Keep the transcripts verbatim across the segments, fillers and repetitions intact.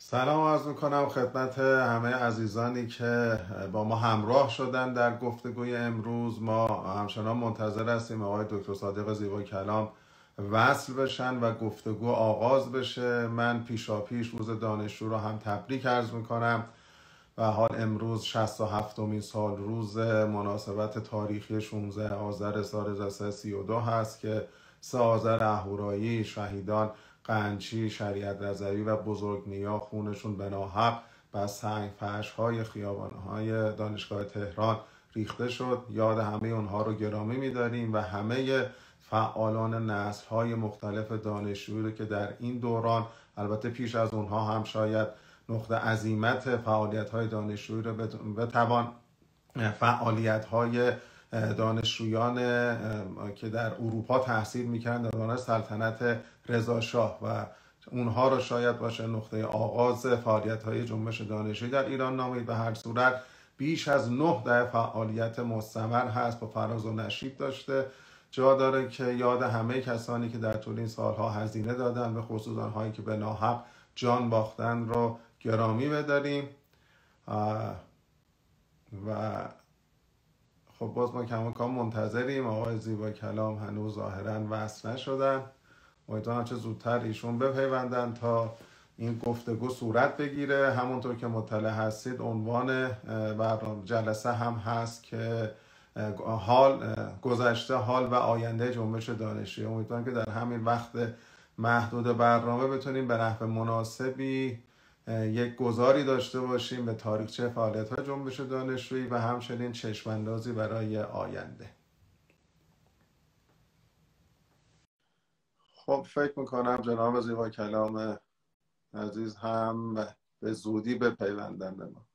سلام عرض میکنم خدمت همه عزیزانی که با ما همراه شدن در گفتگوی امروز. ما همچنان منتظر هستیم آقای دکتر صادق زیبا کلام وصل بشن و گفتگو آغاز بشه. من پیشا پیش روز دانشجو رو هم تبریک عرض میکنم و حال امروز شصت و هفتمین سال روز مناسبت تاریخی شانزده آذر سال هزار و سیصد و سی و دو هست که سه آذر اهورایی شهیدان قنچی، شریعت رضوی و بزرگ نیا خونشون به ناحق بر سنگ فرش‌های خیابان‌های دانشگاه تهران ریخته شد. یاد همه اونها رو گرامی می‌داریم و همه فعالان نسل‌های مختلف دانشجویی رو که در این دوران، البته پیش از اونها هم شاید نقطه عزیمت فعالیت‌های دانشجویی رو بتوان فعالیت‌های دانشجویان که در اروپا تحصیل می‌کردند در دوران سلطنت رضا شاه و اونها رو شاید باشه نقطه آغاز فعالیت‌های جنبش دانشجویی در ایران نامید. به هر صورت بیش از نه دهه فعالیت مستمر هست و فراز و نشیب داشته. جا داره که یاد همه کسانی که در طول این سالها هزینه دادن، به خصوص آنهایی که به ناحق جان باختن، رو گرامی بداریم. و خب باز ما کماکان منتظریم. آقای زیبا کلام هنوز ظاهراً وصل نشدن. امیدوارم چه زودتر ایشون بپیوندن تا این گفتگو صورت بگیره. همونطور که مطلع هستید عنوان برنامه جلسه هم هست که حال گذشته، حال و آینده جنبش دانشجویی. امیدوارم که در همین وقت محدود برنامه بتونیم به نحو مناسبی یک گزاری داشته باشیم به تاریخچه فعالیت‌های جنبش دانشجویی و همچنین چشم‌اندازی برای آینده. خب فکر میکنم جناب زیبا کلام عزیز هم به زودی بپیوندن به ما.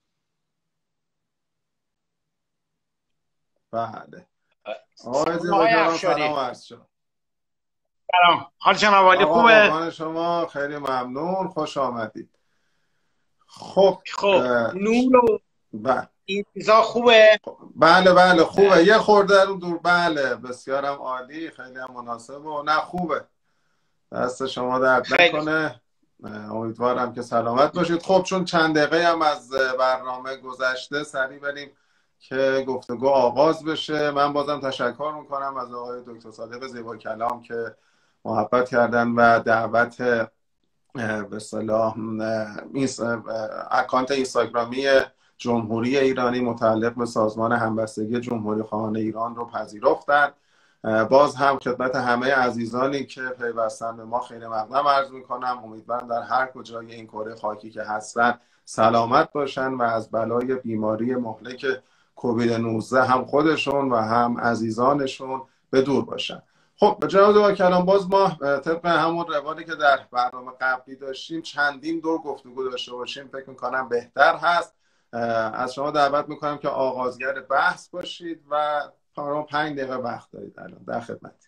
بله. آقای زیبا کلام سلام عرض شد. سلام. حال جناب عالی خوبه؟ قربان شما، خیلی ممنون، خوش آمدید. خب خب نور و بله این چیزا خوبه؟ بله بله خوبه. یه خورده رو دور. بله بسیارم عالی، خیلی هم مناسب و نه خوبه. دست شما درد نکنه. امیدوارم که سلامت باشید. خب چون چند دقیقه هم از برنامه گذشته، سریع بریم که گفتگو آغاز بشه. من بازم تشکر میکنم از آقای دکتر صادق زیبا کلام که محبت کردن و دعوت به اصطلاح اکانت اینستاگرامی جمهوری ایرانی متعلق به سازمان همبستگی جمهوری خواهان ایران رو پذیرفتن. باز هم خدمت همه عزیزانی که پیوستن به ما خیلی مقدم عرض میکنم. امیدوارم در هر کجای این کره خاکی که هستن سلامت باشن و از بلای بیماری مهلک کووید نوزده هم خودشون و هم عزیزانشون به دور باشن. خب جناب زیبا کلام، باز ما طبق همون روالی که در برنامه قبلی داشتیم چندین دور گفتگو داشته باشیم فکر میکنم بهتر هست. از شما دعوت میکنم که آغازگر بحث باشید و تا پنج دقیقه وقت دارید. الان در خدمت.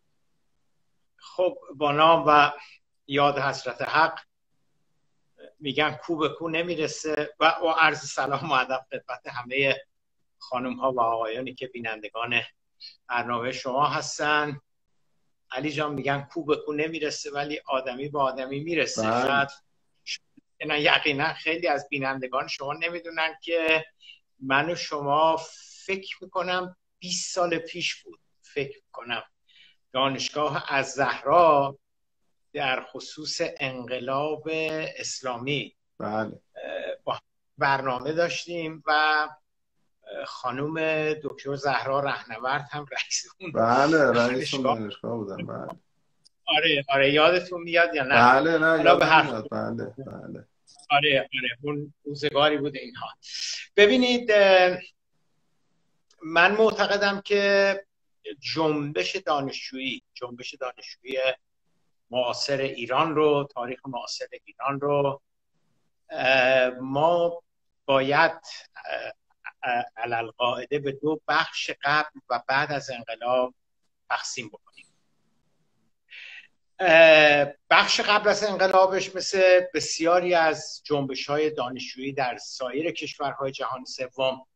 خب با نام و یاد حضرت حق میگن کو به کو نمیرسه و و عرض سلام و ادب خدمت همه خانم ها و آقایانی که بینندگان برنامه شما هستن. علی جان میگن کو به کو نمیرسه ولی آدمی به آدمی میرسه. شاید نه یقینا خیلی از بینندگان شما نمیدونن که من و شما فکر میکنم بیست سال پیش بود، فکر میکنم دانشگاه الزهرا در خصوص انقلاب اسلامی بله. برنامه داشتیم و خانم دکتر زهرا رهنورد هم رئیس اون بله رئیس اون دانشگاه بودن. بله آره آره یادتون میاد یا نه؟ بله نه یادم به هر میاد. بله بله آره آره اون روزگاری بوده اینها. ببینید من معتقدم که جنبش دانشجویی جنبش دانشجویی معاصر ایران رو، تاریخ معاصر ایران رو ما باید علالقاعده به دو بخش قبل و بعد از انقلاب تقسیم بکنیم. بخش قبل از انقلابش مثل بسیاری از جنبش‌های دانشجویی در سایر کشورهای جهان سوم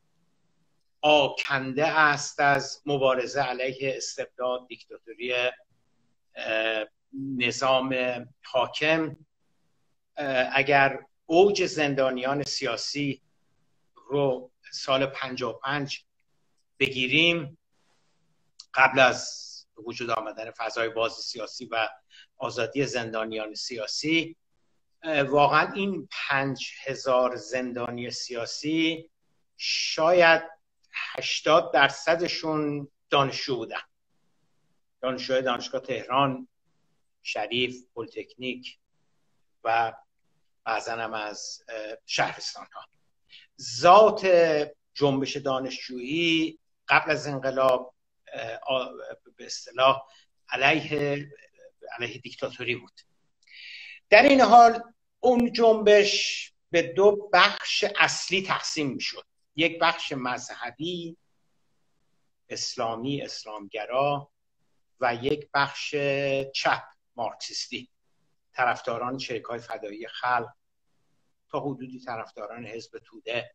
آکنده است از مبارزه علیه استبداد، دیکتاتوری نظام حاکم اگر اوج زندانیان سیاسی رو سال پنجاه و پنج بگیریم، قبل از وجود آمدن فضای باز سیاسی و آزادی زندانیان سیاسی، واقعا این پنج هزار زندانی سیاسی شاید هشتاد درصدشون دانشجو بودن، دانشجوی دانشگاه تهران، شریف، پلی‌تکنیک و بعضا هم از شهرستان ها. ذات جنبش دانشجویی قبل از انقلاب به اصطلاح علیه علیه دیکتاتوری بود. در این حال اون جنبش به دو بخش اصلی تقسیم میشد، یک بخش مذهبی اسلامی اسلامگرا و یک بخش چپ مارکسیستی، طرفداران چریک‌های فدایی خلق، تا حدودی طرفداران حزب توده،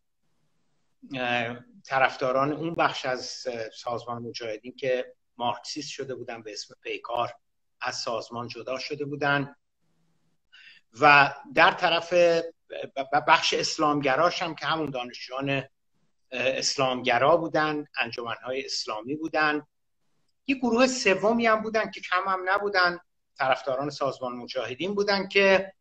طرفداران اون بخش از سازمان مجاهدین که مارکسیست شده بودن به اسم پیکار، از سازمان جدا شده بودن، و در طرف بخش اسلامگراش هم که همون دانشجویان اسلامگرا بودن، انجمنهای اسلامی بودن. یک گروه سومی هم بودن که کم هم نبودن، طرفداران سازمان مجاهدین بودن که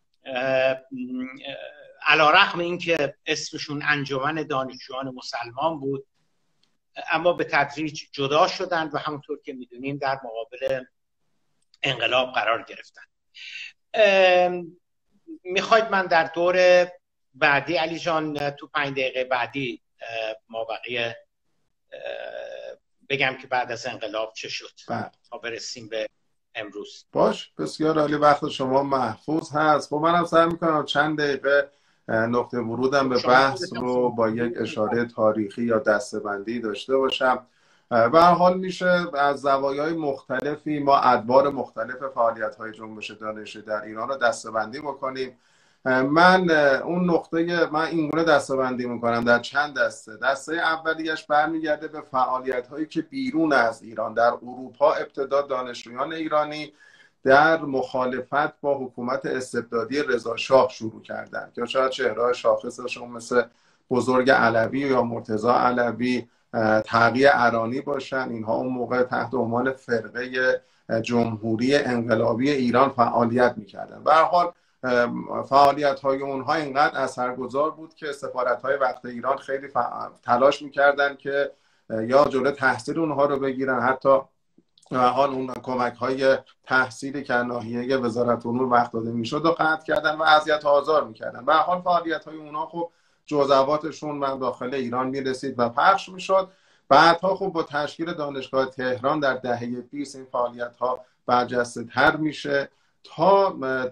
علیرغم اینکه اسمشون انجمن دانشجویان مسلمان بود، اما به تدریج جدا شدند و همونطور که میدونیم در مقابل انقلاب قرار گرفتن. میخواید من در دور بعدی علی جان تو پنج دقیقه بعدی ما بقیه بگم که بعد از انقلاب چه شد تا برسیم به امروز؟ باش، بسیار عالی، وقت شما محفوظ هست. خب منم سعی میکنم چند دقیقه نقطه ورودم به بحث رو با یک اشاره تاریخی یا دسته‌بندی داشته باشم. به هر حال میشه از زوایای مختلفی ما ادوار مختلف فعالیت‌های جنبش دانشجویی در ایران رو دسته‌بندی بکنیم. من اون نقطه من اینگونه دسته‌بندی میکنم در چند دسته. دسته اولیش برمیگرده به فعالیت‌هایی که بیرون از ایران در اروپا ابتدا دانشجویان ایرانی در مخالفت با حکومت استبدادی رضا شاه شروع کردند که شاید چهره‌های شاخصشون مثل بزرگ علوی یا مرتضی علوی، تقی ارانی باشن. اینها اون موقع تحت عنوان فرقه جمهوری انقلابی ایران فعالیت میکردن. به هر حال فعالیت‌های اونها اینقدر اثرگذار بود که سفارت‌های وقت ایران خیلی تلاش میکردن که یا جلوی تحصیل اونها رو بگیرن، حتی حال اون کمک‌های تحصیلی که ناحیه وزارت امور وقت داده میشد و قطع کردن و اذیت و آزار میکردن. به هر حال فعالیت‌های اونها خب جزئیاتشون من داخل ایران میرسید و پخش میشد. بعدها خب با تشکیل دانشگاه تهران در دهه بیست این فعالیت‌ها برجسته تر میشه تا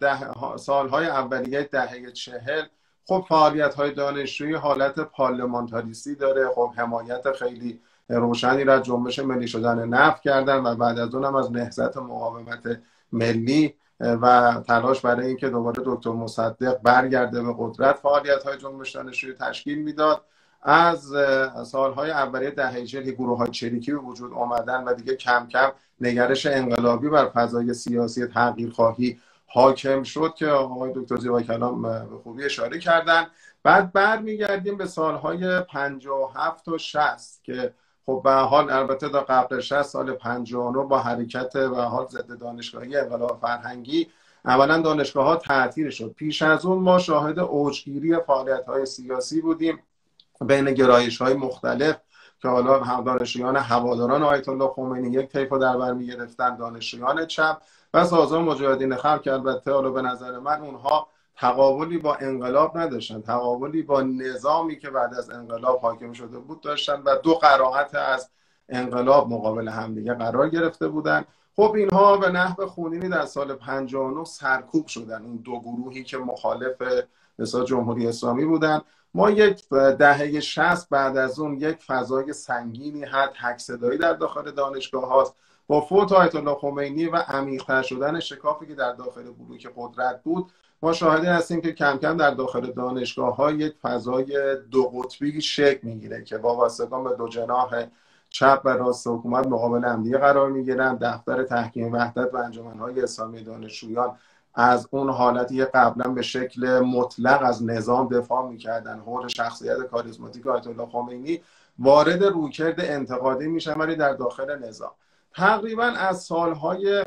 ده سالهای اولیه دهه چهل. خب فعالیت‌های دانشجویی حالت پارلمانتاریستی داره. خب حمایت خیلی روشنی را جنبش ملی شدن نفت کردن و بعد از اون هم از نهضت مقاومت ملی و تلاش برای اینکه دوباره دکتر مصدق برگرده به قدرت فعالیت‌های جنبش دانشجویی تشکیل میداد. از سالهای اولیه دهه چهل گروه‌های چریکی به وجود آمدن و دیگه کم کم نگرش انقلابی بر فضای سیاسی تغییرخواهی حاکم شد که آقای دکتر زیبا کلام به خوبی اشاره کردن. بعد برمیگردیم به سالهای پنجاه و هفت و شصت که خب به حال البته تا قبل شصت سال پنجاه و نه با حرکت به حال ضد دانشگاهی انقلاب فرهنگی اولا دانشگاه‌ها تعطیل شد. پیش از اون ما شاهد اوجگیری فعالیت‌های سیاسی بودیم بین گرایش‌های مختلف که حالا هم دانشجویان هواداران آیت الله خمینی یک طیف در بر می‌گرفتن، دانشجویان چپ و سازمان مجاهدین خلق که البته حالا به نظر من اونها تقابلی با انقلاب نداشتن، تقابلی با نظامی که بعد از انقلاب حاکم شده بود داشتن و دو قرائت از انقلاب مقابل همدیگه قرار گرفته بودن. خب اینها به نحو خونینی در سال پنجاه و نه سرکوب شدن، اون دو گروهی که مخالف مثلا جمهوری اسلامی بودن. ما یک دهه شصت بعد از اون یک فضای سنگینی هست، حک صدایی در داخل دانشگاه هاست. با فوت آیت الله خمینی و عمیق‌تر شدن شکافی که در داخل بلوک قدرت بود، ما شاهدی هستیم که کم کم در داخل دانشگاه ها یک فضای دو قطبی شکل میگیره که وابستگان به دو جناح چپ و راست حکومت مقابل همدیگه قرار میگیرن. دفتر تحکیم وحدت و انجمن‌های اسلامی دانشجویان از اون حالتی قبلا به شکل مطلق از نظام دفاع میکردن، حول شخصیت کاریزماتیک آیت الله خمینی، وارد رویکرد انتقادی میشن ولی در داخل نظام. تقریبا از سالهای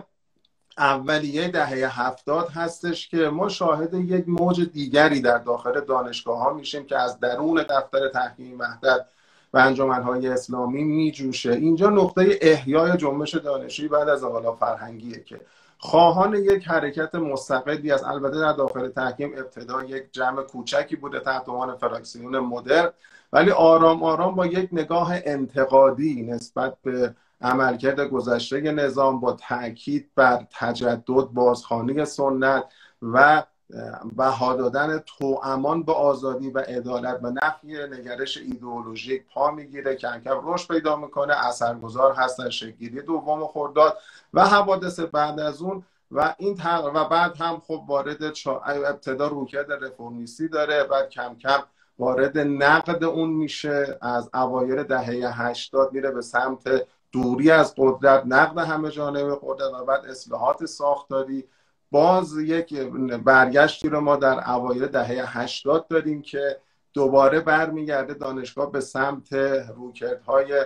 اولیه دهه هفتاد هستش که ما شاهد یک موج دیگری در داخل دانشگاه ها میشیم که از درون دفتر تحکیم وحدت و انجمنهای اسلامی میجوشه. اینجا نقطه احیای جنبش دانشجویی بعد از انقلاب فرهنگیه که خواهان یک حرکت مستقلی از، البته در داخل تحکیم ابتدا یک جمع کوچکی بوده تحت عنوان فراکسیون مدرن، ولی آرام آرام با یک نگاه انتقادی نسبت به عملکرد گذشته نظام، با تاکید بر تجدد، بازخوانی سنت و بها دادن توامان به آزادی و عدالت و نفی نگرش ایدئولوژیک پا میگیره، کم کم رشد پیدا میکنه، اثرگذار هست در شکل‌گیری دوم خرداد و حوادث بعد از اون و این و بعد هم خب وارد ابتدا رویکرد رفرمیستی داره، بعد کم کم وارد نقد اون میشه، از اوایل دهه هشتاد میره به سمت دوری از قدرت، نقد همه جانبه قدرت و بعد اصلاحات ساختاری. باز یک برگشتی رو ما در اوایل دهه هشتاد داریم که دوباره برمیگرده دانشگاه به سمت رویکردهای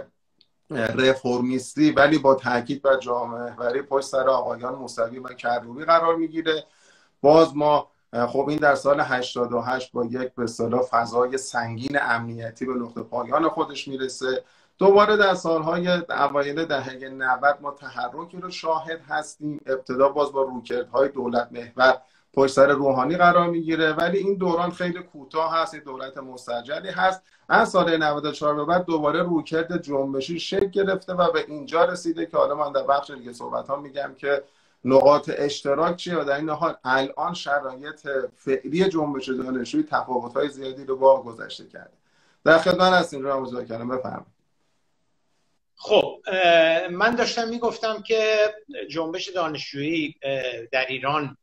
رفرمیستی ولی با تاکید بر جامعه محوری پشت سر آقایان موسوی و کروبی قرار میگیره. باز ما خب این در سال هشتاد و هشت با یک به اصطلاح فضای سنگین امنیتی به نقطه پایان خودش میرسه. دوباره در سالهای اوایل دهه نود ما تحرکی رو شاهد هستیم، ابتدا باز با رویکردهای دولت محور پشت سر روحانی قرار میگیره ولی این دوران خیلی کوتاه هست، این دولت مستعجلی هست. از سال نود و چهار به بعد دوباره رویکرد جنبشی شکل گرفته و به اینجا رسیده که حالا من در بخش دیگه صحبت ها میگم که نقاط اشتراک چیه و در این حال الان شرایط فعلی جنبش دانشجویی تفاوت‌های زیادی رو با گذشته کرده. در خدمت هستیم رو مزاحم کردم، بفرمایید. خب من داشتم میگفتم که جنبش دانشجویی در ایران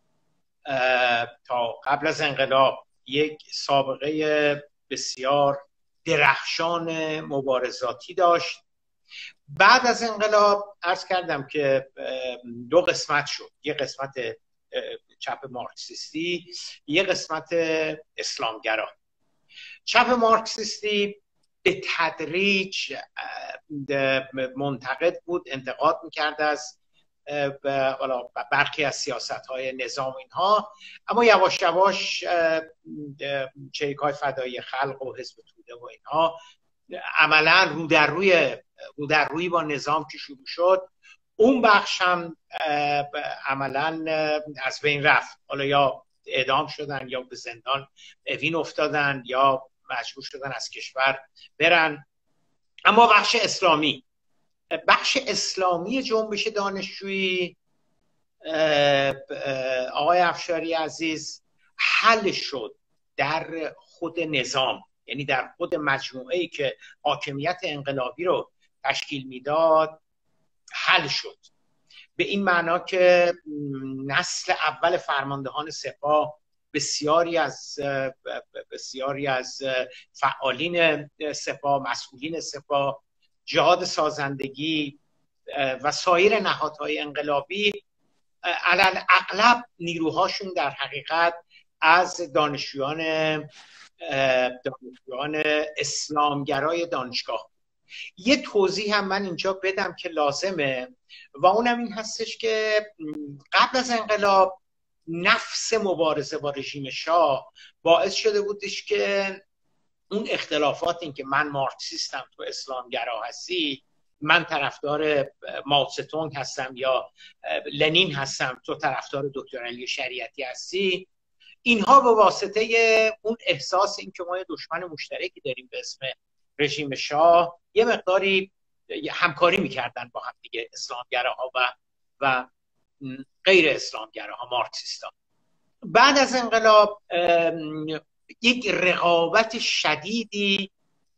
تا قبل از انقلاب یک سابقه بسیار درخشان مبارزاتی داشت. بعد از انقلاب عرض کردم که دو قسمت شد، یک قسمت چپ مارکسیستی، یک قسمت اسلامگرا. چپ مارکسیستی به تدریج منتقد بود، انتقاد میکرد از برخی از سیاست‌های نظام اینها، اما یواش یواش چریک‌های فدایی خلق و حزب توده و اینها عملا رو در روی رو در روی با نظام که شروع شد، اون بخش هم عملا از بین رفت. حالا یا اعدام شدن یا به زندان اوین افتادن یا مجبور شدن از کشور برن. اما بخش اسلامی بخش اسلامی جنبش دانشجویی آقای افشاری عزیز حل شد در خود نظام، یعنی در خود مجموعه‌ای که حاکمیت انقلابی رو تشکیل میداد حل شد. به این معنا که نسل اول فرماندهان سپاه، بسیاری از بسیاری از فعالین سپاه، مسئولین سپاه، جهاد سازندگی و سایر نهادهای انقلابی علل اغلب نیروهاشون در حقیقت از دانشجویان دانشجویان اسلامگرای دانشگاه. یه توضیح هم من اینجا بدم که لازمه و اونم این هستش که قبل از انقلاب نفس مبارزه با رژیم شاه باعث شده بودش که اون اختلافات، این که من مارکسیستم تو اسلامگرا هستی، من طرفدار ماوتسه‌تونگ هستم یا لنین هستم تو طرفدار دکتر علی شریعتی هستی، اینها به واسطه اون احساس این که ما یه دشمن مشترکی داریم به اسم رژیم شاه یه مقداری همکاری میکردن با هم دیگه، اسلامگراها و و غیر اسلامگراها، مارکسیستان. بعد از انقلاب یک رقابت شدیدی،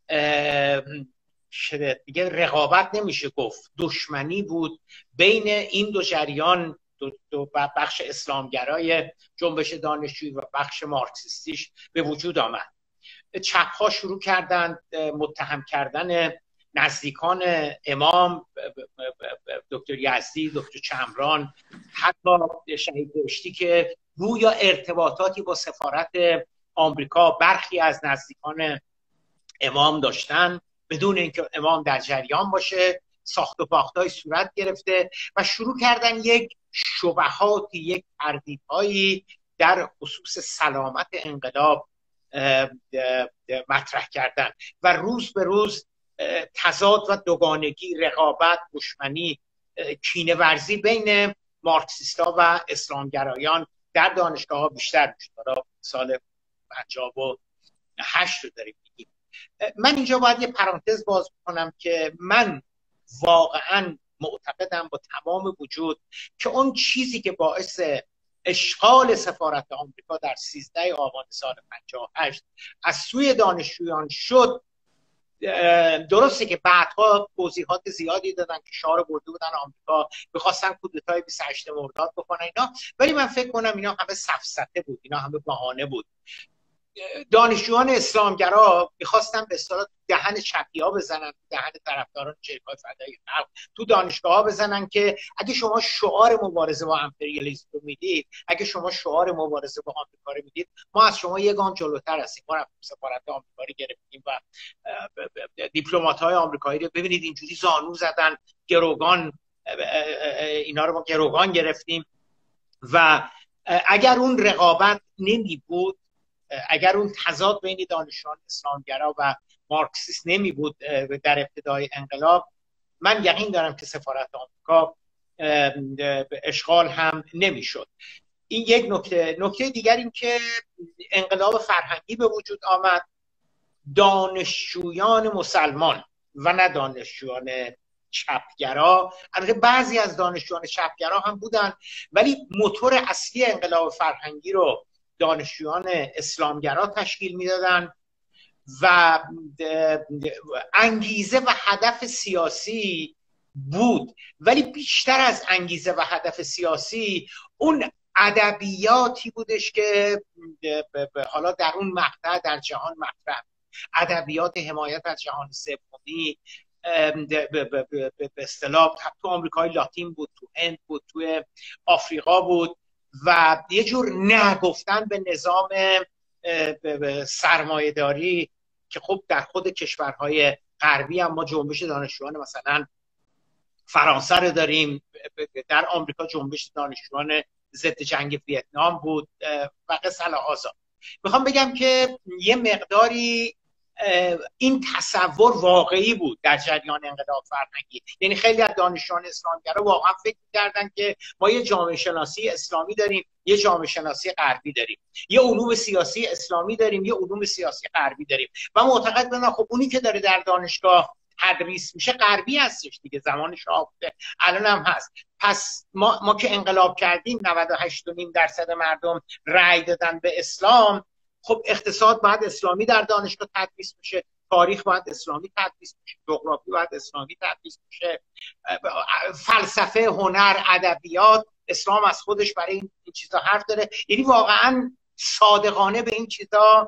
دیگه رقابت نمیشه گفت، دشمنی بود بین این دو جریان، دو, دو بخش اسلامگرای جنبش دانشجویی و بخش مارکسیستیش به وجود آمد. چپ ها شروع کردن متهم کردن نزدیکان امام، دکتر یزدی، دکتر چمران، حتی شهید بهشتی که گویا ارتباطاتی با سفارت آمریکا برخی از نزدیکان امام داشتن بدون اینکه امام در جریان باشه. ساخت و پاختای صورت گرفته و شروع کردن یک شبهاتی، یک تردیدهایی در خصوص سلامت انقلاب مطرح کردن و روز به روز تضاد و دوگانگی، رقابت، دشمنی، کینه ورزی بین مارکسیستا و اسلامگرایان در دانشگاه ها بیشتر میشه. سال پنجاه و هشت رو داریم میگیم. من اینجا باید یه پرانتز باز کنم که من واقعا معتقدم با تمام وجود که اون چیزی که باعث اشغال سفارت آمریکا در سیزده آبان سال پنجاه و هشت از سوی دانشجویان شد، درسته که بعدها توضیحات زیادی دادن که شعار برده بودن آمریکا، می‌خواستن کودتای بیست و هشتم مرداد بکنن اینا، ولی من فکر کنم اینا همه سفسطه بود، اینا همه بهانه بود. دانشجویان اسلامگرا میخواستن به اصطلاح دهن چپی‌ها بزنن، دهن طرفداران چریک‌های فدایی خلق تو دانشگاه‌ها بزنن که اگه شما شعار مبارزه با امپریالیسم رو میدید، اگه شما شعار مبارزه با آمریکا رو میدید، ما از شما یک گام جلوتر هستیم. ما رفتیم سفارت آمریکا رو گرفتیم و دیپلمات‌های آمریکایی رو ببینید اینجوری زانو زدن، گروگان، اینا رو ما گروگان گرفتیم. و اگر اون رقابت نمی بود، اگر اون تضاد بین دانشجویان اسلامگرا و مارکسیست نمی بود در ابتدای انقلاب، من یقین دارم که سفارت آمریکا اشغال هم نمی شد. این یک نکته. نکته دیگر این که انقلاب فرهنگی به وجود آمد. دانشجویان مسلمان و نه دانشجویان چپگرا، البته بعضی از دانشجویان چپگرا هم بودن، ولی موتور اصلی انقلاب فرهنگی رو دانشجویان اسلامگرا تشکیل میدادن و انگیزه و هدف سیاسی بود. ولی بیشتر از انگیزه و هدف سیاسی اون ادبیاتی بودش که حالا در اون مقطع در جهان مطرح، ادبیات حمایت از جهان سومی، به اصطلاح تو آمریکای لاتین بود، تو هند بود، تو آفریقا بود و یه جور نه گفتن به نظام سرمایه‌داری که خب در خود کشورهای غربی هم ما جنبش دانشجویان مثلا فرانسه رو داریم، در آمریکا جنبش دانشجویان ضد جنگ ویتنام بود و قصه الهازا. میخوام بگم که یه مقداری این تصور واقعی بود در جریان انقلاب فرهنگی. یعنی خیلی از دانشجویان اسلامگرا واقعا فکر کردن که ما یه جامعه شناسی اسلامی داریم، یه جامعه شناسی غربی داریم، یه علوم سیاسی اسلامی داریم، یه علوم سیاسی غربی داریم و معتقد بودن خب اونی که داره در دانشگاه تدریس میشه غربی هستش دیگه، زمان شاه بوده، الان هم هست. پس ما ما که انقلاب کردیم نود و هشت و نیم درصد مردم رأی دادن به اسلام، خب اقتصاد باید اسلامی در دانشگاه تدریس بشه، تاریخ باید اسلامی تدریس بشه، جغرافی باید اسلامی تدریس بشه، فلسفه، هنر، ادبیات، اسلام از خودش برای این چیزا حرف داره. یعنی واقعا صادقانه به این چیزا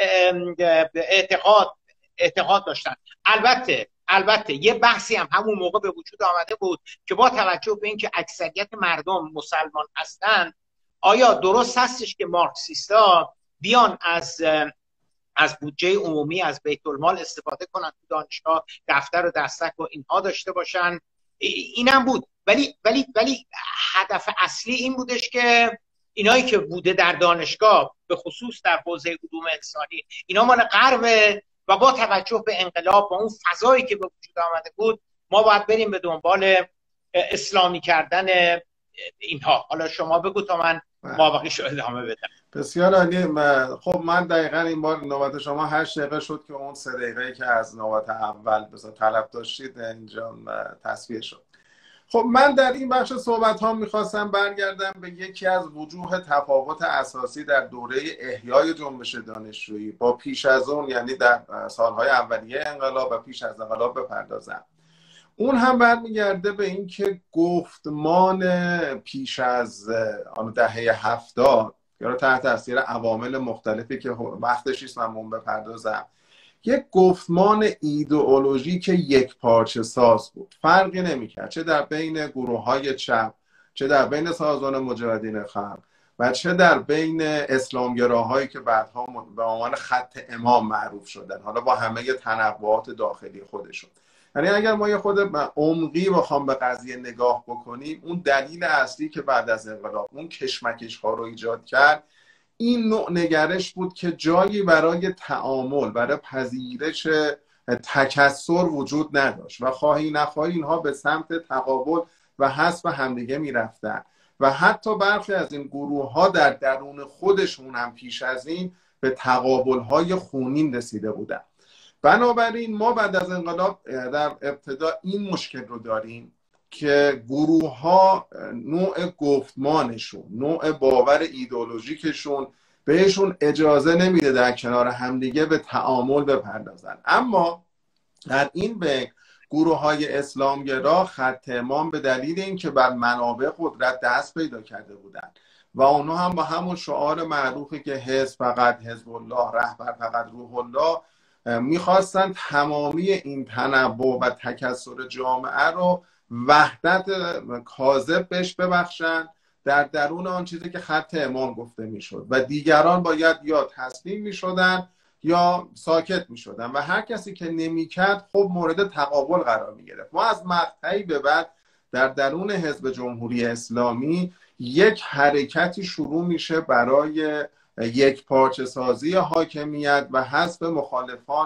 اعتقاد اعتقاد داشتن. البته البته یه بحثی هم همون موقع به وجود آمده بود که با توجه به اینکه اکثریت مردم مسلمان هستن، آیا درست هستش که مارکسیستا بیان از از بودجه عمومی از بیت المال استفاده کنن تو دانشگاه، دفتر و دستک و اینها داشته باشن؟ اینم بود. ولی ولی ولی هدف اصلی این بودش که اینایی که بوده در دانشگاه به خصوص در حوزه علوم انسانی اینا مال غربه و با توجه به انقلاب با اون فضایی که به وجود آمده بود ما باید بریم به دنبال اسلامی کردن اینها. حالا شما بگو تا من مابقیشو ادامه بدم. بسیار عالی. خب من دقیقا این بار نوبت شما هشت دقیقه شد که اون سه دقیقه که از نوبت اول بسا طلب داشتید اینجا تصفیه شد. خب من در این بخش صحبت ها میخواستم برگردم به یکی از وجوه تفاوت اساسی در دوره احیای جنبش دانشجویی با پیش از اون، یعنی در سالهای اولیه انقلاب و پیش از انقلاب بپردازم. اون هم برمیگرده به این که گفتمان پیش از آن دهه هفتاد یا تحت تاثیر عوامل مختلفی که وقتش نیست من بپردازم، یک گفتمان ایدئولوژیک یک پارچه ساز بود، فرقی نمیکرد چه در بین گروه های چپ، چه در بین سازمان مجاهدین خلق و چه در بین اسلامگراهایی که بعدها به عنوان خط امام معروف شدن، حالا با همه تنوعات داخلی خودشون. یعنی اگر ما یه خود عمقی بخوام به قضیه نگاه بکنیم، اون دلیل اصلی که بعد از انقلاب اون کشمکش ها رو ایجاد کرد این نوع نگرش بود که جایی برای تعامل، برای پذیرش تکثر وجود نداشت و خواهی نخواهی اینها به سمت تقابل و حذف همدیگه میرفتن و حتی برخی از این گروه ها در درون خودشون هم پیش از این به تقابل های خونین رسیده بودن. بنابراین ما بعد از انقلاب در ابتدا این مشکل رو داریم که گروه ها نوع گفتمانشون، نوع باور ایدئولوژیکشون بهشون اجازه نمیده در کنار همدیگه به تعامل بپردازن. اما در این بین گروه های اسلامگرا خط امام به دلیل اینکه بر منابع قدرت دست پیدا کرده بودن و اونها هم با همون شعار معروفی که حزب فقط حزب الله، رهبر فقط روح الله، میخواستن تمامی این تنوع و تکثر جامعه رو وحدت کاذب بهش ببخشن در درون آن چیزی که خط امام گفته میشد و دیگران باید یا تسلیم میشدن یا ساکت میشدن و هر کسی که نمیکرد خب مورد تقابل قرار میگرفت. ما از مقطعی به بعد در درون حزب جمهوری اسلامی یک حرکتی شروع میشه برای یک پارچه سازی حاکمیت و حذف مخالفان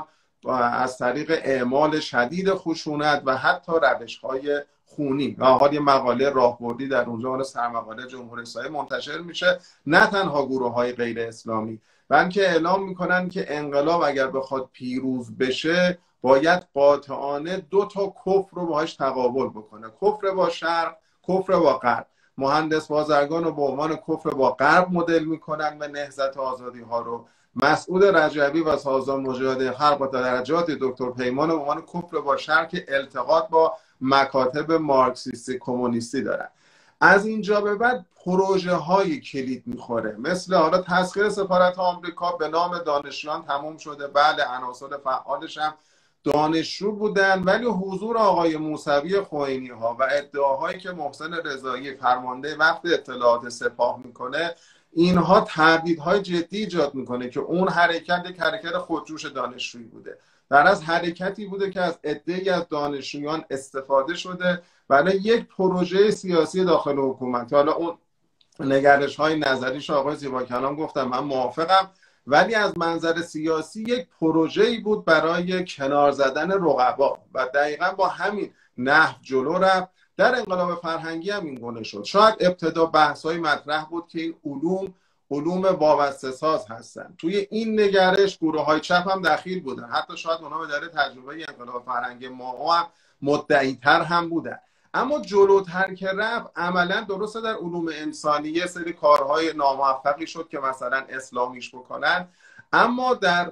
از طریق اعمال شدید خشونت و حتی روش‌های خونی. و حال یه مقاله راهبردی در اونجا اون سرمقاله جمهوری اسلامی منتشر میشه، نه تنها گروه‌های غیر اسلامی، بلکه اعلام میکنن که انقلاب اگر بخواد پیروز بشه باید قاطعانه دو تا کفر رو باهاش تقابل بکنه، کفر با شرق، کفر با غرب. مهندس بازرگان رو به عنوان کفر با غرب مدل میکنن و نهضت آزادی ها رو، مسعود رجبی و سازمان مجاهدین خلق با درجات دکتر پیمان به عنوان کفر با شرق که التقاط با مکاتب مارکسیستی کمونیستی دارن. از اینجا به بعد پروژه های کلید میخوره، مثل حالا تسخیر سفارت آمریکا به نام دانشجویان تموم شده، بله عناصر فعالش هم دانشجو بودن، ولی حضور آقای موسوی خوئینی ها و ادعاهایی که محسن رضایی فرمانده وقت اطلاعات سپاه میکنه، اینها تردیدهای جدی ایجاد میکنه که اون حرکت یک حرکت خودجوش دانشجویی بوده، در از حرکتی بوده که از عده‌ای از دانشجویان استفاده شده برای یک پروژه سیاسی داخل حکومت. حالا اون نگرش های نظریش آقای زیباکلام گفتم من موافقم، ولی از منظر سیاسی یک پروژه‌ای بود برای کنار زدن رقبا و دقیقاً با همین نحو جلو رفت. در انقلاب فرهنگی هم این گونه شد. شاید ابتدا بحث‌های مطرح بود که این علوم علوم وابسته ساز هستن، توی این نگرش گروه‌های چپ هم دخیل بودن، حتی شاید اونها به دلیل تجربه انقلاب فرهنگی ما هم مدعی‌تر هم بودن. اما جلوتر که رفت عملا درسته در علوم انسانی یه سری کارهای ناموفقی شد که مثلا اسلامیش بکنن، اما در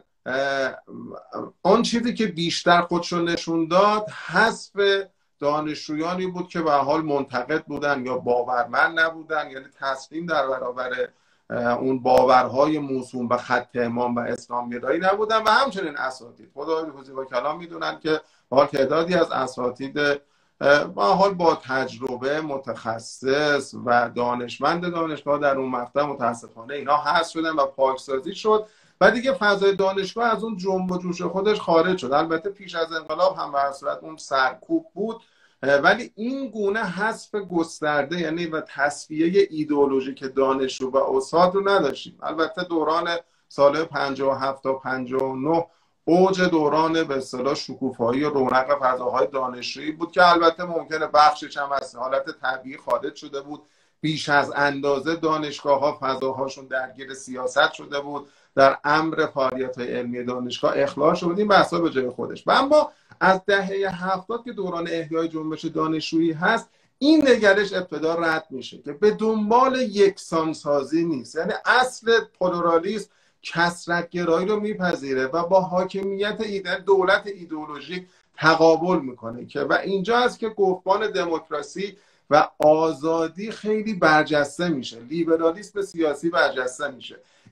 آن چیزی که بیشتر خودشو نشون داد حذف دانشجویانی بود که به حال منتقد بودن یا باورمند نبودن، یعنی تسلیم در برابر اون باورهای موسوم به خط امام و اسلامگرایی نبودن و همچنین اساتید. خدای با کلام میدونن که به حال تعدادی از اساتید با حال با تجربه متخصص و دانشمند دانشگاه در اون مقطع متاسفانه اینا حذف شدن و پاکسازی شد و دیگه فضای دانشگاه از اون جنب و جوش خودش خارج شد. البته پیش از انقلاب هم به هر صورت اون سرکوب بود، ولی این گونه حذف گسترده یعنی و تصفیه ایدئولوژیک دانشجو و استاد رو نداشتیم. البته دوران سال پنجاه و هفت تا پنجاه و نه اوج دوران به اصطلاح شکوفایی و رونق فضاهای دانشجویی بود که البته ممکنه بخشش هم از حالت طبیعی خارج شده بود. بیش از اندازه دانشگاه‌ها فضاهاشون درگیر سیاست شده بود، در امر فعالیت‌های علمی دانشگاه اخلال شد. این بحثا به جای خودش. و اما از دهه هفتاد که دوران احیای جنبش دانشجویی هست، این نگرش ابتدا رد میشه که به دنبال یکسانسازی نیست، یعنی اصل پلورالیسم کثرت گرایی رو میپذیره و با حاکمیت ایده دولت ایدئولوژیک تقابل میکنه که و اینجا است که گفتمان دموکراسی و آزادی خیلی برجسته میشه، لیبرالیسم سیاسی برجسته میشه.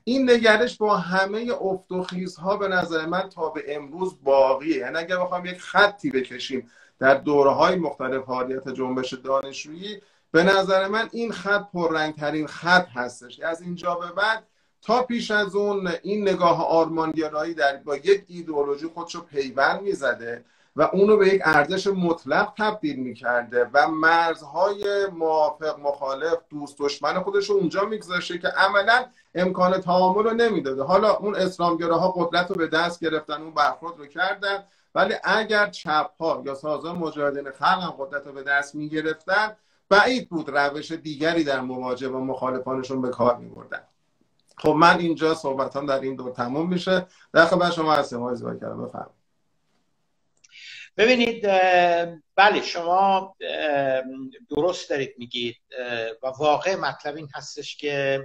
این نگرش با همه افت و خیزها به نظر من تا به امروز باقیه. یعنی اگر بخوام یک خطی بکشیم در دوره‌های مختلف فعالیت جنبش دانشجویی، به نظر من این خط پررنگ‌ترین خط هستش. از اینجا به بعد تا پیش از اون این نگاه آرمانگرایی در با یک ایدئولوژی خودشو پیوند میزده و اونو به یک ارزش مطلق تبدیل میکرده و مرزهای موافق مخالف دوست دشمن خودش رو اونجا میگذاشته که عملا امکان تعامل رو نمیداده. حالا اون اسلامگراها قدرت رو به دست گرفتن، اون برخورد رو کردن، ولی اگر چپ ها یا سازمان مجاهدین خلق هم قدرت رو به دست میگرفتن، بعید بود روش دیگری در مواجهه با مخالفانشون به کار میبردن. خب من اینجا صحبتام در این دور تموم میشه. در خدمت شما هستم آقای زیباکلام، بفرمایید. ببینید، بله شما درست دارید میگید و واقع مطلب این هستش که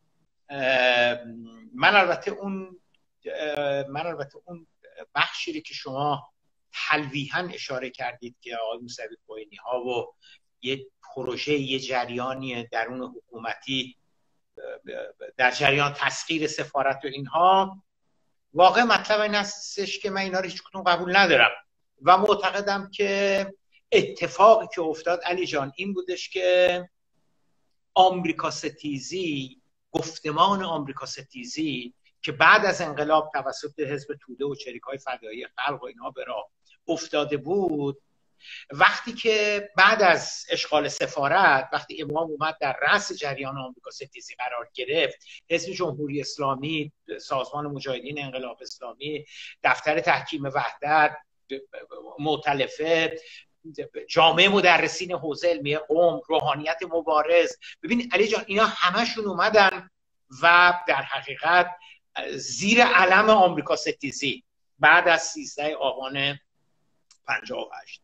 من البته اون من البته اون بخشی که شما تلویحاً اشاره کردید که آقای موسوی کوهینی ها و یه پروژه، یه جریانی درون حکومتی در جریان تسخیر سفارت و اینها، واقع مطلب این هستش که من اینا رو هیچ کدوم قبول ندارم و معتقدم که اتفاقی که افتاد علی جان این بودش که آمریکا ستیزی، گفتمان آمریکا ستیزی که بعد از انقلاب توسط حزب توده و چریک‌های فدایی خلق و اینها به راه افتاده بود، وقتی که بعد از اشغال سفارت، وقتی امام اومد در رأس جریان آمریکا ستیزی قرار گرفت، حزب جمهوری اسلامی، سازمان مجاهدین انقلاب اسلامی، دفتر تحکیم وحدت، مؤتلفه، جامعه مدرسین حوزه علمیه قم، روحانیت مبارز، ببین علی جان اینا همشون اومدن و در حقیقت زیر علم آمریکا ستیزی بعد از سیزده آبان پنجاه و هشت.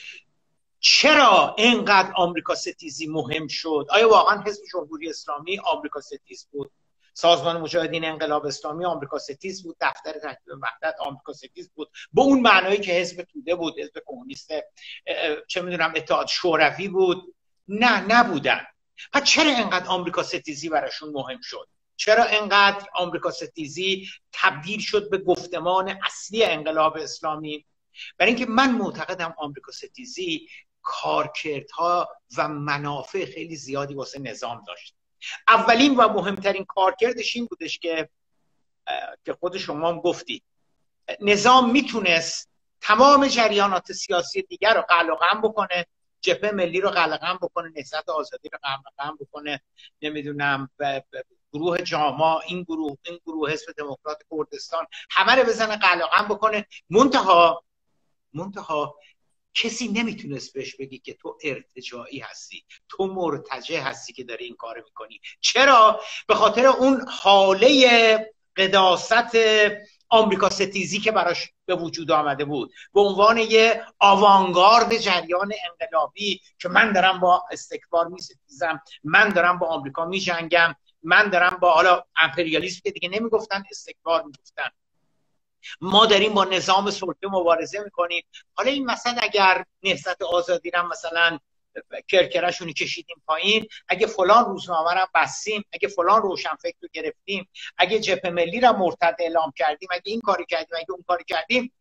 چرا اینقدر آمریکا ستیزی مهم شد؟ آیا واقعا حزب جمهوری اسلامی آمریکا ستیز بود؟ سازمان مجاهدین انقلاب اسلامی آمریکا ستیز بود؟ دفتر تحکیم وحدت آمریکا ستیز بود به اون معنایی که حزب توده بود، حزب کمونیست چه میدونم اتحاد شوروی بود؟ نه، نبودن. پس چرا اینقدر آمریکا ستیزی براشون مهم شد؟ چرا اینقدر آمریکا ستیزی تبدیل شد به گفتمان اصلی انقلاب اسلامی؟ برای اینکه من معتقدم آمریکا ستیزی کارکردها و منافع خیلی زیادی واسه نظام داشت. اولین و مهمترین کارکردش این بودش که که خود شما هم گفتید، نظام میتونست تمام جریانات سیاسی دیگر رو قلقم بکنه، جبهه ملی رو قلقم بکنه، نهضت آزادی رو قلقم بکنه، نمیدونم گروه جاما، این گروه این گروه حزب دموکرات کردستان، همه رو بزنه قلقم بکنه. منتها منتها کسی نمیتونست بهش بگی که تو ارتجاعی هستی، تو مرتجع هستی که داری این کارو میکنی. چرا؟ به خاطر اون حاله قداست آمریکا ستیزی که براش به وجود آمده بود به عنوان یه آوانگارد جریان انقلابی که من دارم با استکبار میستیزم، من دارم با آمریکا میجنگم، من دارم با حالا امپریالیسم که دیگه نمیگفتن استکبار میگفتن، ما داریم با نظام سلطه مبارزه میکنیم. حالا این مثلا اگر نهضت آزادی رو مثلا کرکرشونی کشیدیم پایین، اگه فلان روزنامه رو بستیم، اگه فلان روشنفکر رو گرفتیم، اگه جبهه ملی رو مرتد اعلام کردیم، اگه این کاری کردیم، اگه اون کاری کردیم،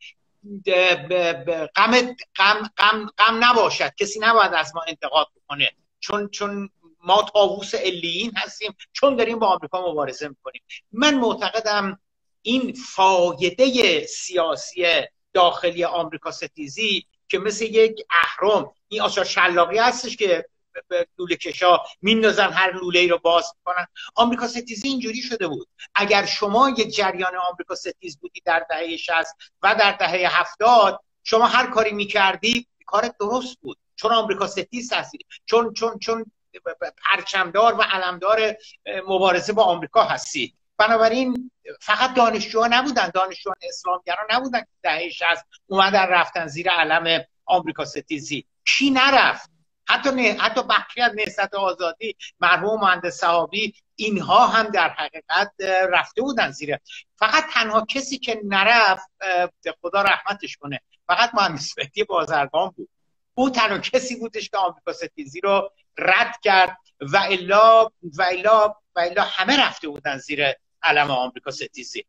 غم غم غم غم نباشد، کسی نباید از ما انتقاد بکنه، چون چون ما طاووس علیین هستیم، چون داریم با آمریکا مبارزه میکنیم. من معتقدم این فایده سیاسی داخلی آمریکا ستیزی که مثل یک اهرم، این آچار شلاقی هستش که لوله کشا میندازن هر لوله‌ای رو باز میکنن، آمریکا ستیزی اینجوری شده بود. اگر شما یک جریان آمریکا ستیز بودی در دهه شصت و در دهه هفتاد، شما هر کاری میکردی کارت درست بود، چون آمریکا ستیز هستی، چون چون چون پرچمدار و علمدار مبارزه با آمریکا هستی. بنابراین فقط دانشجوها نبودن، دانشجویان اسلامگرا نبودن که دهه شصت اومدن رفتن زیر علم آمریکا ستیزی. کی نرفت؟ حتی نه، حتی بخشی از نهضت آزادی، مرحوم مهندس صحابی، اینها هم در حقیقت رفته بودن زیر. فقط تنها کسی که نرفت، خدا رحمتش کنه، فقط مهندس مهدی بازرگان بود. او تنها کسی بودش که آمریکا ستیزی رو رد کرد و الا و الا و الا همه رفته بودن زیر علم آمریکا ستیزی.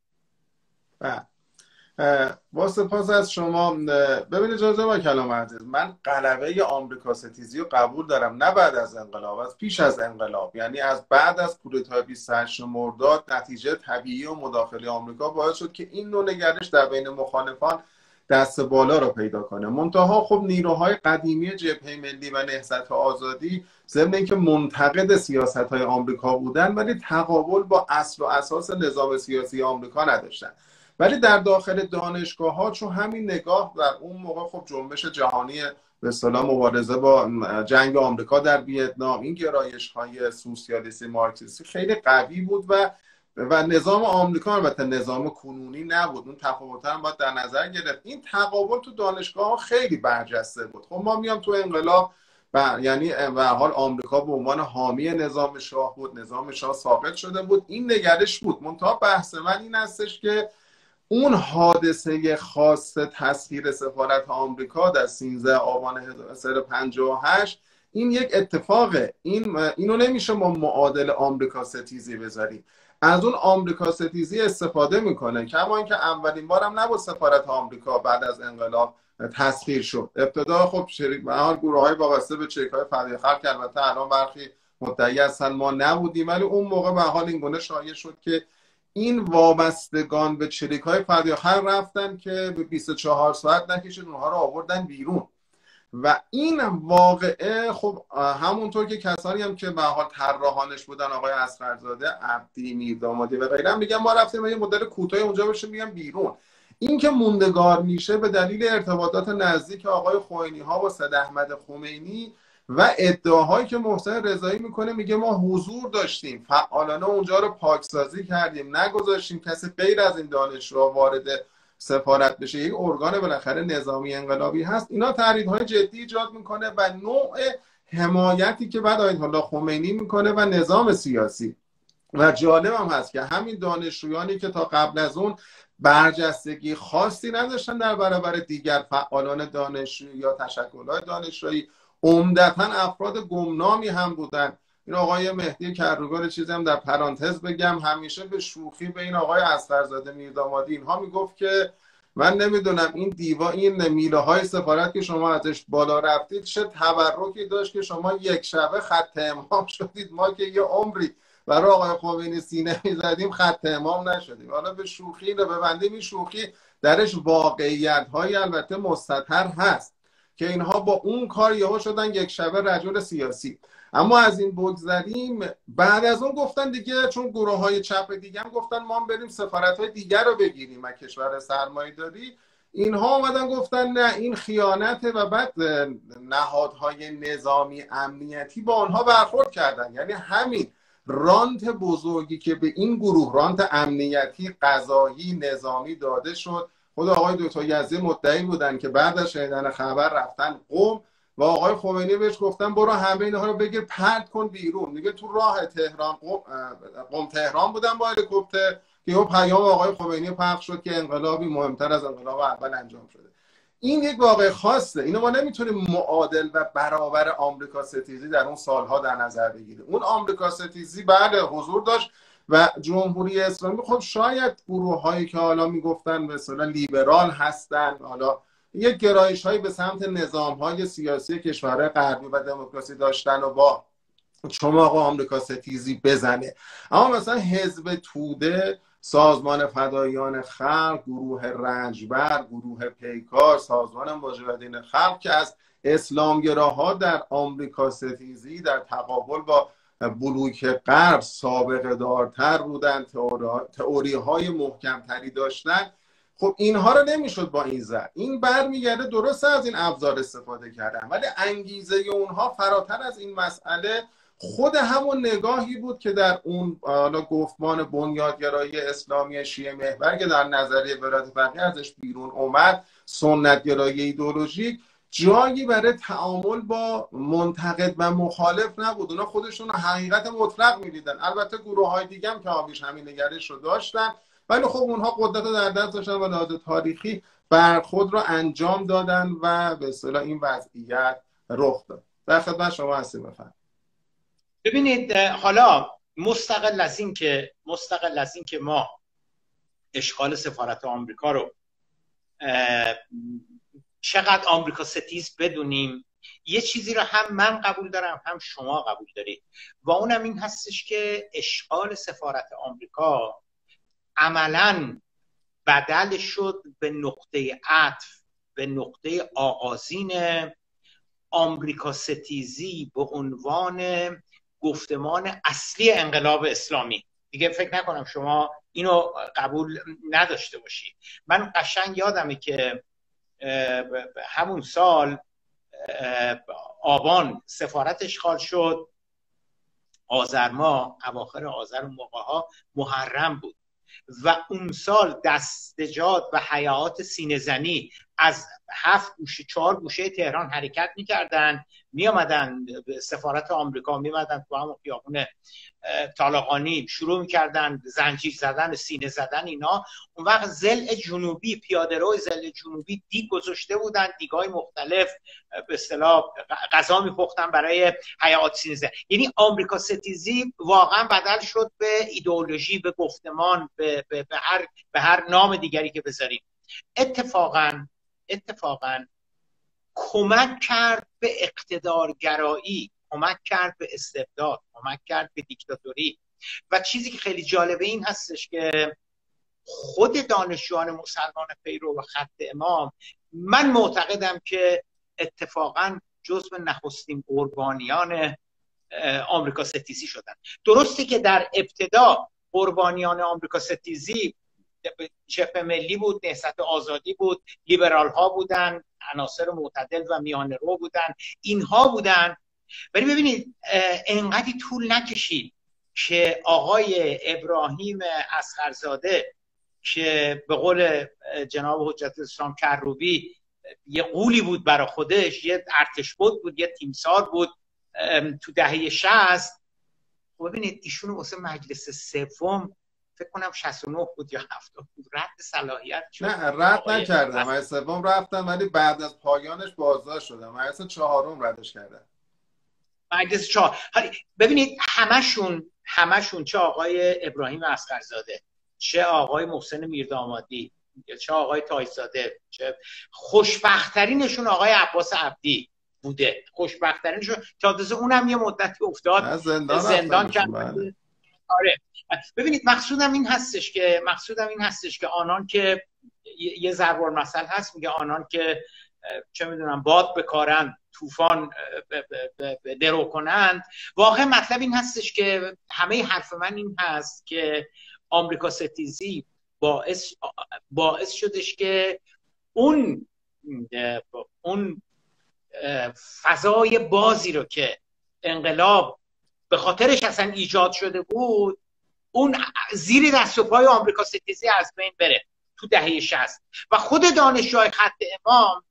با سپاس از شما. ببینید جناب با کلام عزیز، من غلبه آمریکا ستیزی رو قبول دارم، نه بعد از انقلاب، از پیش از انقلاب، یعنی از بعد از کودتای بیست و هشت مرداد نتیجه طبیعی و مداخله آمریکا باعث شد که این نوع نگرش در بین مخالفان دست بالا رو پیدا کنه. منتها خب نیروهای قدیمی جبهه ملی و نهضت آزادی ضمن اینکه منتقد سیاست‌های آمریکا بودن، ولی تقابل با اصل و اساس نظام سیاسی آمریکا نداشتن. ولی در داخل دانشگاه ها چون همین نگاه در اون موقع خب جنبش جهانی به اصطلاح مبارزه با جنگ آمریکا در ویتنام، این گرایش های سوسیالیستی مارکسیستی خیلی قوی بود و و نظام آمریکا البته نظام کنونی نبود، اون تفاوت‌ها هم باید در نظر گرفت. این تقابل تو دانشگاه ها خیلی برجسته بود. خب ما میام تو انقلاب و یعنی به حال آمریکا به عنوان حامی نظام شاه بود، نظام شاه ساقط شده بود، این نگرش بود. منتها بحث من این هستش که اون حادثه خاص تسخیر سفارت آمریکا در سیزده آبان هزار و سیصد و پنجاه و هشت این یک اتفاقه. این اینو نمیشه ما معادل آمریکا ستیزی بذاریم. از اون آمریکا ستیزی استفاده میکنه، کما اینکه اولین بارم نبود سفارت آمریکا بعد از انقلاب تسخیر شد. ابتدا خب شریک به حال گروه‌های وابسته به چریک‌های فدای خلق، البته الان برخی مدعی هستن ما نبودیم، ولی اون موقع به حال این گونه شایع شد که این وابستگان به چریک‌های فدای خلق رفتن که به بیست و چهار ساعت نکشید اونها رو آوردن بیرون. و این واقعه خب همونطور که کسانی هم که به حال طراحانش بودن، آقای اصغرزاده عبدی، میردامادی و غیره، میگن ما رفتیم یه مدل کوتاه اونجا بشه میگم بیرون. این که موندگار میشه به دلیل ارتباطات نزدیک آقای خوئینی ها با سید احمد خمینی و ادعاهایی که محسن رضایی میکنه، میگه ما حضور داشتیم، فعالانه اونجا رو پاکسازی کردیم، نگذاشتیم کسی غیر از این دانشجو وارد سفارت بشه، یک ارگان بالاخره نظامی انقلابی هست. اینا تهدیدهای جدی ایجاد میکنه و نوع حمایتی که بعد آیت الله خمینی میکنه و نظام سیاسی. و جالب هم هست که همین دانشجویانی که تا قبل از اون برجستگی خاصی نداشتن در برابر دیگر فعالان دانشجویی یا تشکل‌های دانشجویی، عمدتاً افراد گمنامی هم بودن. این آقای مهدی کروگار چیزی هم در پرانتز بگم، همیشه به شوخی به این آقای اصغرزاده میردامادی اینها میگفت که من نمیدونم این دیوا این میله های سفارت که شما ازش بالا رفتید چه تبرکی داشت که شما یک شبه خط امام شدید، ما که یه عمری برای آقای خمینی سینه میزدیم خط امام نشدیم. حالا به شوخی رو ببندیم، این شوخی درش واقعیت های البته مستتر هست که اینها با اون کار یهو شدن یک شبه رجل سیاسی. اما از این بگذریم، بعد از اون گفتن دیگه، چون گروه های چپ دیگه هم گفتن ما هم بریم سفارت های دیگر رو بگیریم و کشور سرمایه داری، اینها آمدن گفتن نه این خیانته و بعد نهادهای نظامی امنیتی با آنها برخورد کردن. یعنی همین رانت بزرگی که به این گروه، رانت امنیتی قضایی نظامی داده شد، خود آقای دکتر یزدی مدعی بودن که بعد از شنیدن خبر رفتن قم و آقای خمینی بهش گفتن برو همه اینها رو بگیر پرت کن بیرون. میگه تو راه تهران قم تهران بودن با هلیکوپتر که اون پیام آقای خمینی پخش شد که انقلابی مهمتر از انقلاب اول انجام شده. این یک واقع خاصه، اینو ما نمیتونیم معادل و برابر آمریکا ستیزی در اون سالها در نظر بگیریم. اون آمریکا ستیزی بعد حضور داشت و جمهوری اسلامی خب شاید گروه هایی که حالا میگفتن به اصطلاح لیبرال هستن، حالا یک گرایش هایی به سمت نظام های سیاسی کشورهای غربی و دموکراسی داشتن و با چماق آمریکا ستیزی بزنه. اما مثلا حزب توده، سازمان فداییان خلق، گروه رنجبر، گروه پیکار، سازمان مجاهدین خلق که از اسلامگراها در آمریکا ستیزی در تقابل با بلوک غرب سابقه دارتر بودن، تئوری های محکمتری داشتن، خب اینها رو نمیشد با این زد. این برمیگرده درست از این ابزار استفاده کردن، ولی انگیزه اونها فراتر از این مسئله خود همون نگاهی بود که در اون گفتمان بنیادگرایی اسلامی شیعه محور که در نظریه ولایت فقیه ازش بیرون اومد، سنت گرایی ایدئولوژیک، جایی برای تعامل با منتقد و مخالف نبود. اونا خودشون حقیقت مطلق می‌دیدن. البته گروه‌های دیگه هم که آبیش همین نگرش رو داشتن، ولی خب اونها قدرت در دست داشتن و لحاظ تاریخی برخود رو انجام دادن و به اصطلاح این وضعیت رخ داد. در خدمت شما هستیم. بفرمایید. ببینید حالا مستقل از این که مستقل از این که ما اشغال سفارت آمریکا رو چقدر آمریکا ستیز بدونیم، یه چیزی رو هم من قبول دارم هم شما قبول دارید و اونم این هستش که اشغال سفارت آمریکا عملاً بدل شد به نقطه عطف، به نقطه آغازین آمریکا ستیزی به عنوان گفتمان اصلی انقلاب اسلامی. دیگه فکر نکنم شما اینو قبول نداشته باشید. من قشنگ یادمه که همون سال آبان سفارت اشغال شد، آذر ماه، اواخر آذر اون موقع‌ها محرم بود و اون سال دستجات و حیات سینه زنی از هفت گوشه چهار گوشه تهران حرکت میکردن، میامدن سفارت آمریکا، میامدن تو همون خیابون طالقانی شروع میکردن زنجیر زدن، سینه زدن اینا. اون وقت ضلع جنوبی، پیاده روی ضلع جنوبی دیگ گذاشته بودن، دیگای مختلف به اصطلاح غذا میپختن برای حیات سینه زدن. یعنی آمریکا ستیزی واقعا بدل شد به ایدئولوژی، به گفتمان، به, به, به هر به هر نام دیگری که بذاریم. اتفاقا اتفاقا کمک کرد به اقتدارگرایی، کمک کرد به استبداد، کمک کرد به دیکتاتوری. و چیزی که خیلی جالبه این هستش که خود دانشجویان مسلمان پیرو خط امام، من معتقدم که اتفاقا جزو نخستین قربانیان آمریکا ستیزی شدن. درسته که در ابتدا قربانیان آمریکا ستیزی جبهه ملی بود، نهضت آزادی بود، لیبرال ها بودن، عناصر معتدل و میانه رو بودن، اینها بودن. ولی ببینید انقدر طول نکشید که آقای ابراهیم اصغرزاده که به قول جناب حجت الاسلام کروبی یه قولی بود برای خودش، یه ارتش بود بود، یه تیمسار بود تو دهه شصت. ببینید ایشون واسه مجلس سوم فکر کنم شصت و نه بود یا هفتاد بود رد صلاحیت شد. نه رد نکردم، مجلس سوم رفتم ولی بعد از پایانش بازداشت شدم. مجلس چهارم ردش کردم. مجلس چهار. ببینید همشون همشون چه آقای ابراهیم اصغرزاده، چه آقای محسن میردامادی، چه آقای تایزاده، چه خوشبخت‌ترینشون آقای عباس عبدی بوده. خوشبخت‌ترینشون تازه اونم یه مدتی افتاد زندان, زندان کرد. آره ببینید مقصودم این هستش که مقصودم این هستش که آنان که یه ضرب المثل هست میگه آنان که چه میدونم باد بکارن طوفان درو کنند. واقع مطلب این هستش که همه حرف من این هست که آمریکا ستیزی باعث باعث شدش که اون اون فضای بازی رو که انقلاب به خاطرش اصلا ایجاد شده بود، اون زیر دست و پای آمریکا ستیزی از بین بره تو دهه شصت. و خود دانشجوهای خط امام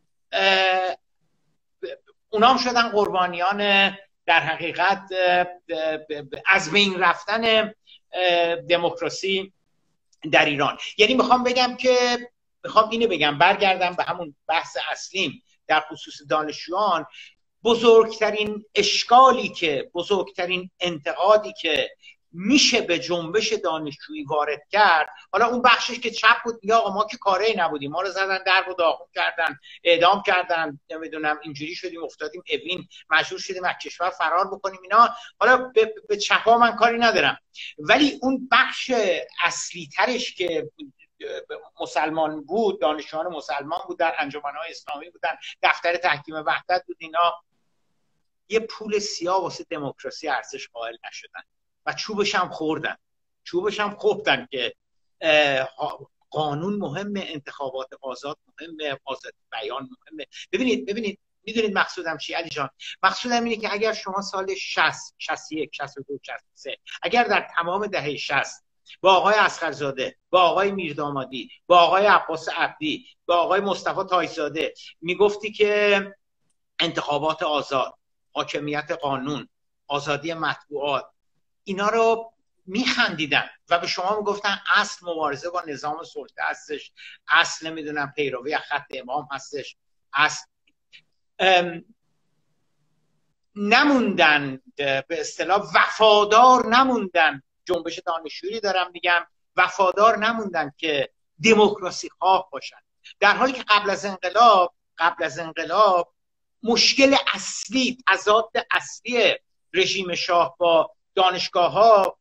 اونام شدن قربانیان در حقیقت از بین رفتن دموکراسی در ایران. یعنی میخوام بگم که میخوام اینو بگم برگردم به همون بحث اصلیم در خصوص دانشجویان. بزرگترین اشکالی که بزرگترین انتقادی که میشه به جنبش دانشجویی وارد کرد، حالا اون بخشش که چپ بود یا آقا ما که کاری نبودیم، ما رو زدن درب و داغون کردن، اعدام کردن، نمیدونم اینجوری شدیم افتادیم اوین، مجبور شدیم از کشور فرار بکنیم اینا. حالا به, به چپا من کاری ندارم، ولی اون بخش اصلی ترش که مسلمان بود، دانشجویان مسلمان بود، در انجمن‌های اسلامی بودن، دفتر تحکیم وحدت بود، اینا یه پول سیاه واسه دموکراسی ارزش قائل نشدن و چوبش هم خوردن چوبش هم خوردن که قانون مهمه، انتخابات آزاد مهمه، آزادی بیان مهمه. ببینید ببینید میدونید مقصودم چی علی جان؟ مقصودم اینه که اگر شما سال شصت، شصت و یک، شصت و دو، شصت و سه اگر در تمام دهه شصت با آقای اصغرزاده، با آقای میردامادی، با آقای عباس عبدی، با آقای مصطفی تایزاده میگفتی که انتخابات آزاد، حاکمیت قانون، آزادی مطبوعات، اینا رو میخندیدن و به شما میگفتن اصل مبارزه با نظام سلطه هستش، اصل نمیدونم پیروی خط امام هستش، اصل نموندن، به اصطلاح وفادار نموندن، جنبش دانشجویی دارم میگم، وفادار نموندن که دموکراسی خواه باشن، در حالی که قبل از انقلاب قبل از انقلاب مشکل اصلی، تضاد اصلی رژیم شاه با دانشگاه ها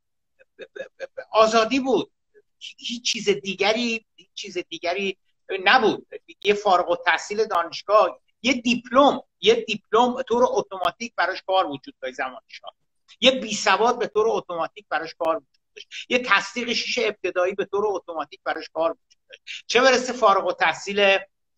آزادی بود. هیچ چیز دیگری هیچ چیز دیگری نبود. یه فارغ التحصیل دانشگاه یه دیپلم یه دیپلم به طور اتوماتیک براش کار وجود داشت زمان شاه، یه بی سواد به طور اتوماتیک براش کار وجود داشت، یه تصدیق شیش ابتدایی به طور اتوماتیک براش کار وجود داشت، چه برسه فارغ التحصیل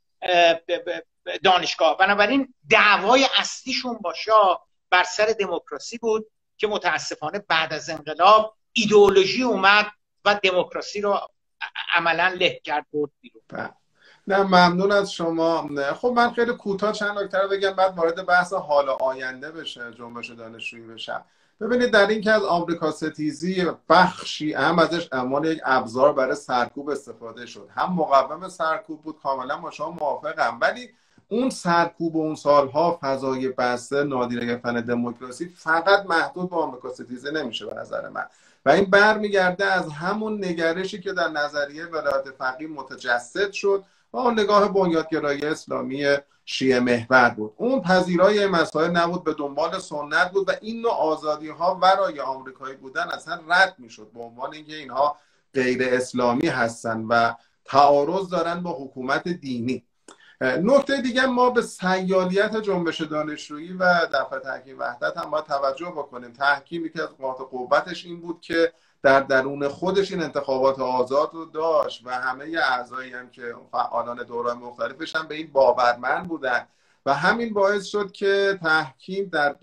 دانشگاه. بنابراین دعوای اصلیشون با شاه بر سر دموکراسی بود که متاسفانه بعد از انقلاب ایدئولوژی اومد و دموکراسی رو عملا له کرد برد بیرون. نه ممنون از شما. خب من خیلی کوتاه چند نکته رو بگم بعد وارد بحث حال آینده بشه، جنبش دانشجویی بشم. ببینید در این که از آمریکا ستیزی بخشی هم ازش عنوان یک ابزار برای سرکوب استفاده شد، هم مقوم سرکوب بود، کاملا با شما موافقم، ولی اون سرکوب و اون سالها فضای بسته نادیده گرفتن دموکراسی فقط محدود به آمریکا ستیزی نمیشه به نظر من، و این برمیگرده از همون نگرشی که در نظریه ولایت فقیه متجسد شد و اون نگاه بنیادگرایی اسلامی شیعه محور بود. اون پذیرای مسائل نبود، به دنبال سنت بود و این نوع آزادی ها ورای آمریکایی بودن اصلا رد میشد به عنوان اینکه اینها غیر اسلامی هستن و تعارض دارن با حکومت دینی. نکته دیگه، ما به سیالیت جنبش دانشجویی و دفعه تحکیم وحدت هم باید توجه بکنیم. تحکیمی که از نقاط قوتش این بود که در درون خودش این انتخابات آزاد رو داشت و همه اعضایی هم که فعالان دوران مختلفش هم به این باورمند بودن و همین باعث شد که تحکیم در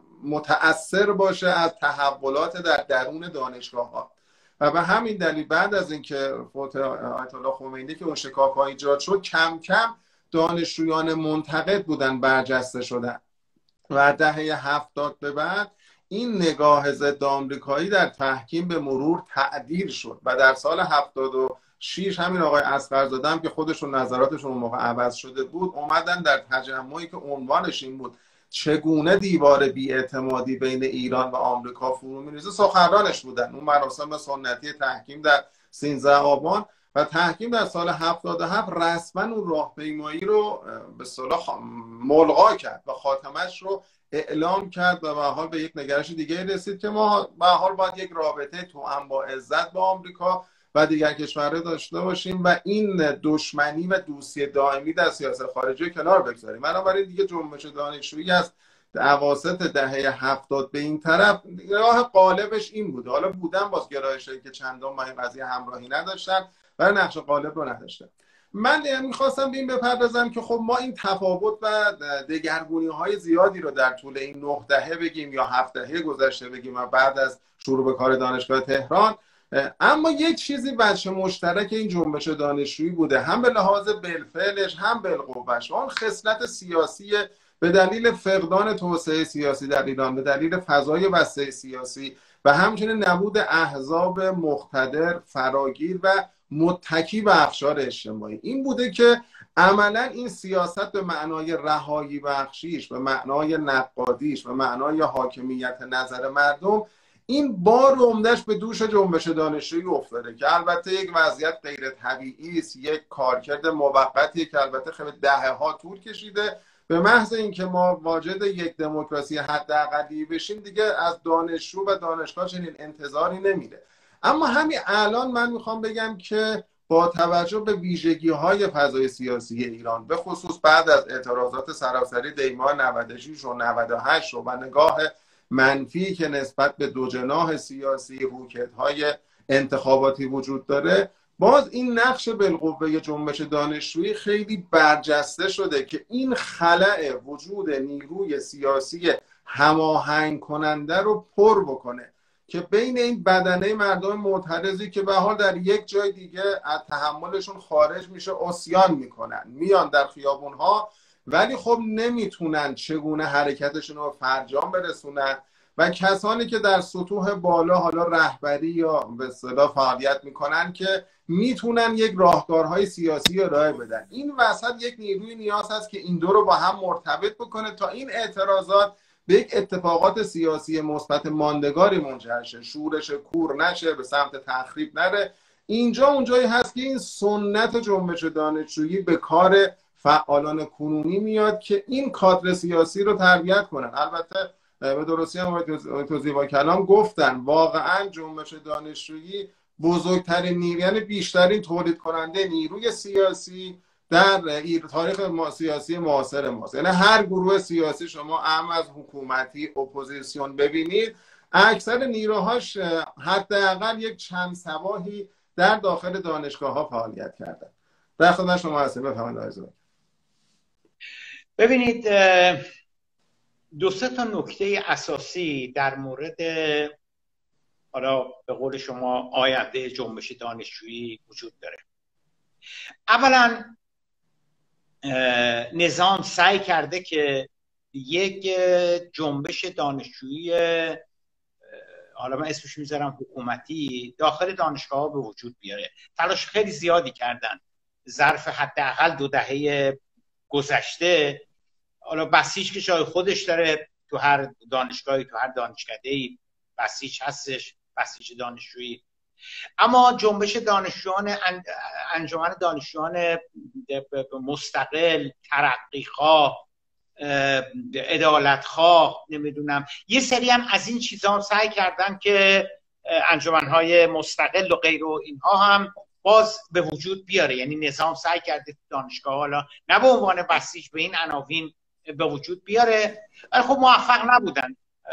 متأثر باشه از تحولات در درون دانشگاه ها و به همین دلیل بعد از اینکه فوت آیت الله خمینی که اون شکاف‌ها ایجاد شد، کم کم دانشجویان منتقد بودن برجسته شدن و دهه هفتاد به بعد این نگاه ضد آمریکایی در تحکیم به مرور تعدیل شد و در سال هفتاد و شش همین آقای اصغرزاده هم که خودشون نظراتشون اون موقع عوض شده بود اومدن در تجمعی که عنوانش این بود چگونه دیوار بی‌اعتمادی بین ایران و آمریکا فرو می‌ریزه سخنرانش بودن. اون مراسم سنتی تحکیم در سیزده آبان و تحکیم در سال هفتاد و هفت رسما اون راهپیمایی رو به اصطلاح ملغا کرد و خاتمش رو اعلام کرد و به حال به یک نگرش دیگه رسید که ما به حال باید یک رابطه توأم با عزت با آمریکا و دیگر کشورها داشته باشیم و این دشمنی و دوستی دائمی در سیاست خارجی کنار بگذاریم. بنابراین دیگه جنبش دانشجویی از اواسط دهه هفتاد به این طرف راه غالبش این بود. حالا بودن باز گرایشایی که چندان با این قضیه همراهی نداشتن و نقش غالب رو نداشتن. من میخواستم به این بپردازم که خب ما این تفاوت و دگرگونی های زیادی رو در طول این نه دهه بگیم یا هفت دهه گذشته بگیم و بعد از شروع به کار دانشگاه تهران، اما یک چیزی بچه مشترک این جنبش دانشجویی بوده، هم به لحاظ بالفعلش هم بالقوهش، اون خصلت سیاسی به دلیل فقدان توسعه سیاسی در ایران، به دلیل فضای بسته سیاسی و همچنین نبود احزاب مقتدر فراگیر و متکی به اقشار اجتماعی، این بوده که عملا این سیاست به معنای رهایی بخشیش، به معنای نقادیش، به معنای حاکمیت نظر مردم، این بار عمده‌اش به دوش جنبش دانشجویی افتاده که البته یک وضعیت غیر طبیعی است، یک کارکرد موقتی که البته خیلی دهه‌ها طول کشیده. به محض اینکه ما واجد یک دموکراسی حداقلی بشیم دیگه از دانشجو و دانشگاه چنین انتظاری نمیره. اما همین الان من میخوام بگم که با توجه به ویژگی‌های فضای سیاسی ایران، به خصوص بعد از اعتراضات سراسری دیماه نود و شش و نود و هشت و نگاه منفی که نسبت به دو جناح سیاسی روکت‌های انتخاباتی وجود داره، باز این نقش بالقوه جنبش دانشجویی خیلی برجسته شده که این خلأ وجود نیروی سیاسی هماهنگ کننده رو پر بکنه که بین این بدنه مردم معترضی که به حال در یک جای دیگه از تحملشون خارج میشه عصیان میکنن، میان در خیابونها ولی خب نمیتونن چگونه حرکتشون رو فرجام برسونن و کسانی که در سطوح بالا حالا رهبری یا به اصطلاح فعالیت میکنن که میتونن یک راهکارهای سیاسی ارائه بدن. این وسط یک نیروی نیاز هست که این دو رو با هم مرتبط بکنه تا این اعتراضات به یک اتفاقات سیاسی مثبت ماندگاری منجر شه، شورش کور نشه، به سمت تخریب نره. اینجا اونجایی هست که این سنت جنبش دانشجویی به کار فعالان کنونی میاد که این کادر سیاسی رو تربیت کنن. البته به درستی هم آقای زیبا کلام گفتن واقعا جنبش دانشجویی بزرگترین نیروی، یعنی بیشترین تولید کننده نیروی سیاسی در تاریخ ما سیاسی معاصر ماست. یعنی هر گروه سیاسی شما اهم از حکومتی اپوزیسیون ببینید، اکثر نیروهاش حداقل یک چند سباهی در داخل دانشگاه ها فعالیت کردن. در خدمت شما هستیم، بفرمایید. ببینید دو سه تا نکته اساسی در مورد حالا به قول شما آینده جنبش دانشجویی وجود داره. اولا نظام سعی کرده که یک جنبش دانشجویی، حالا من اسمش میذارم حکومتی، داخل دانشگاه ها به وجود بیاره. تلاش خیلی زیادی کردن ظرف حداقل دو دهه گذشته. حالا بسیج که جای خودش داره، تو هر دانشگاهی تو هر دانشکده‌ای بسیج هستش، بسیج دانشجویی. اما جنبش دانشجویان انجمن دانشجویان مستقل، ترقیخواه، عدالتخواه، نمیدونم یه سری هم از این چیزا سعی کردن که انجمنهای مستقل و غیر و اینها هم باز به وجود بیاره. یعنی نظام سعی کرده دانشگاه حالا نه به عنوان بسیج به این عناوین به وجود بیاره، ولی خب موفق نبودن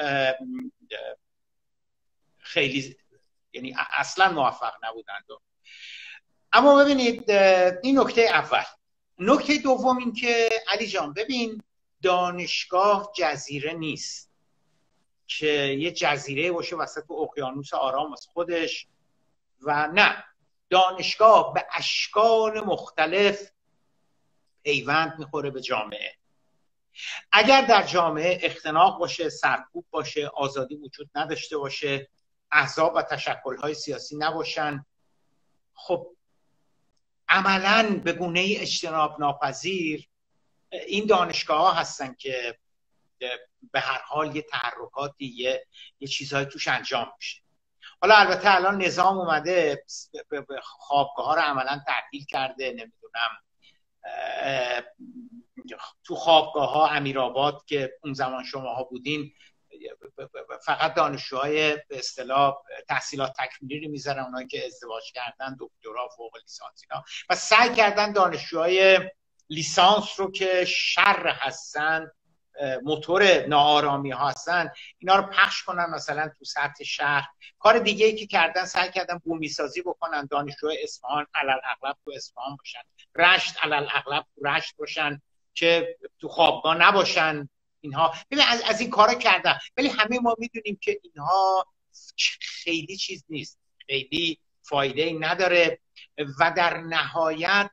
خیلی، یعنی اصلا موفق نبودن. اما ببینید این نکته اول. نکته دوم این که علی جان ببین، دانشگاه جزیره نیست که یه جزیره باشه وسط اقیانوس آرام از خودش، و نه، دانشگاه به اشکال مختلف پیوند میخوره به جامعه. اگر در جامعه اختناق باشه، سرکوب باشه، آزادی وجود نداشته باشه، احزاب و تشکل‌های سیاسی نباشن، خب عملاً به گونه اجتناب ناپذیر این دانشگاه ها هستن که به هر حال یه تحرکاتی، یه, یه چیزهایی توش انجام میشه. حالا البته الان نظام اومده خوابگاه ها رو عملاً تعطیل کرده، نمیدونم تو خوابگاه ها امیرآباد که اون زمان شماها بودین فقط دانشجوهای به اصطلاح تحصیلات تکمیلی رو میذارن، اونایی که ازدواج کردن، دکترا، فوق لیسانس اینا، و سعی کردن دانشجوهای لیسانس رو که شر هستن، موتور ناآرامی ها هستن، اینا رو پخش کنن مثلا تو سطح شهر. کار دیگه ای که کردن سعی کردن بومی سازی بکنن، دانشجوهای اصفهان علل اغلب تو اصفهان باشن، رشت علل اغلب تو رشت باشن که تو خوابگاه نباشن. اینها ببین از, از این کارا کردن، ولی همه ما میدونیم که اینها خیلی چیز نیست، خیلی فایده ای نداره. و در نهایت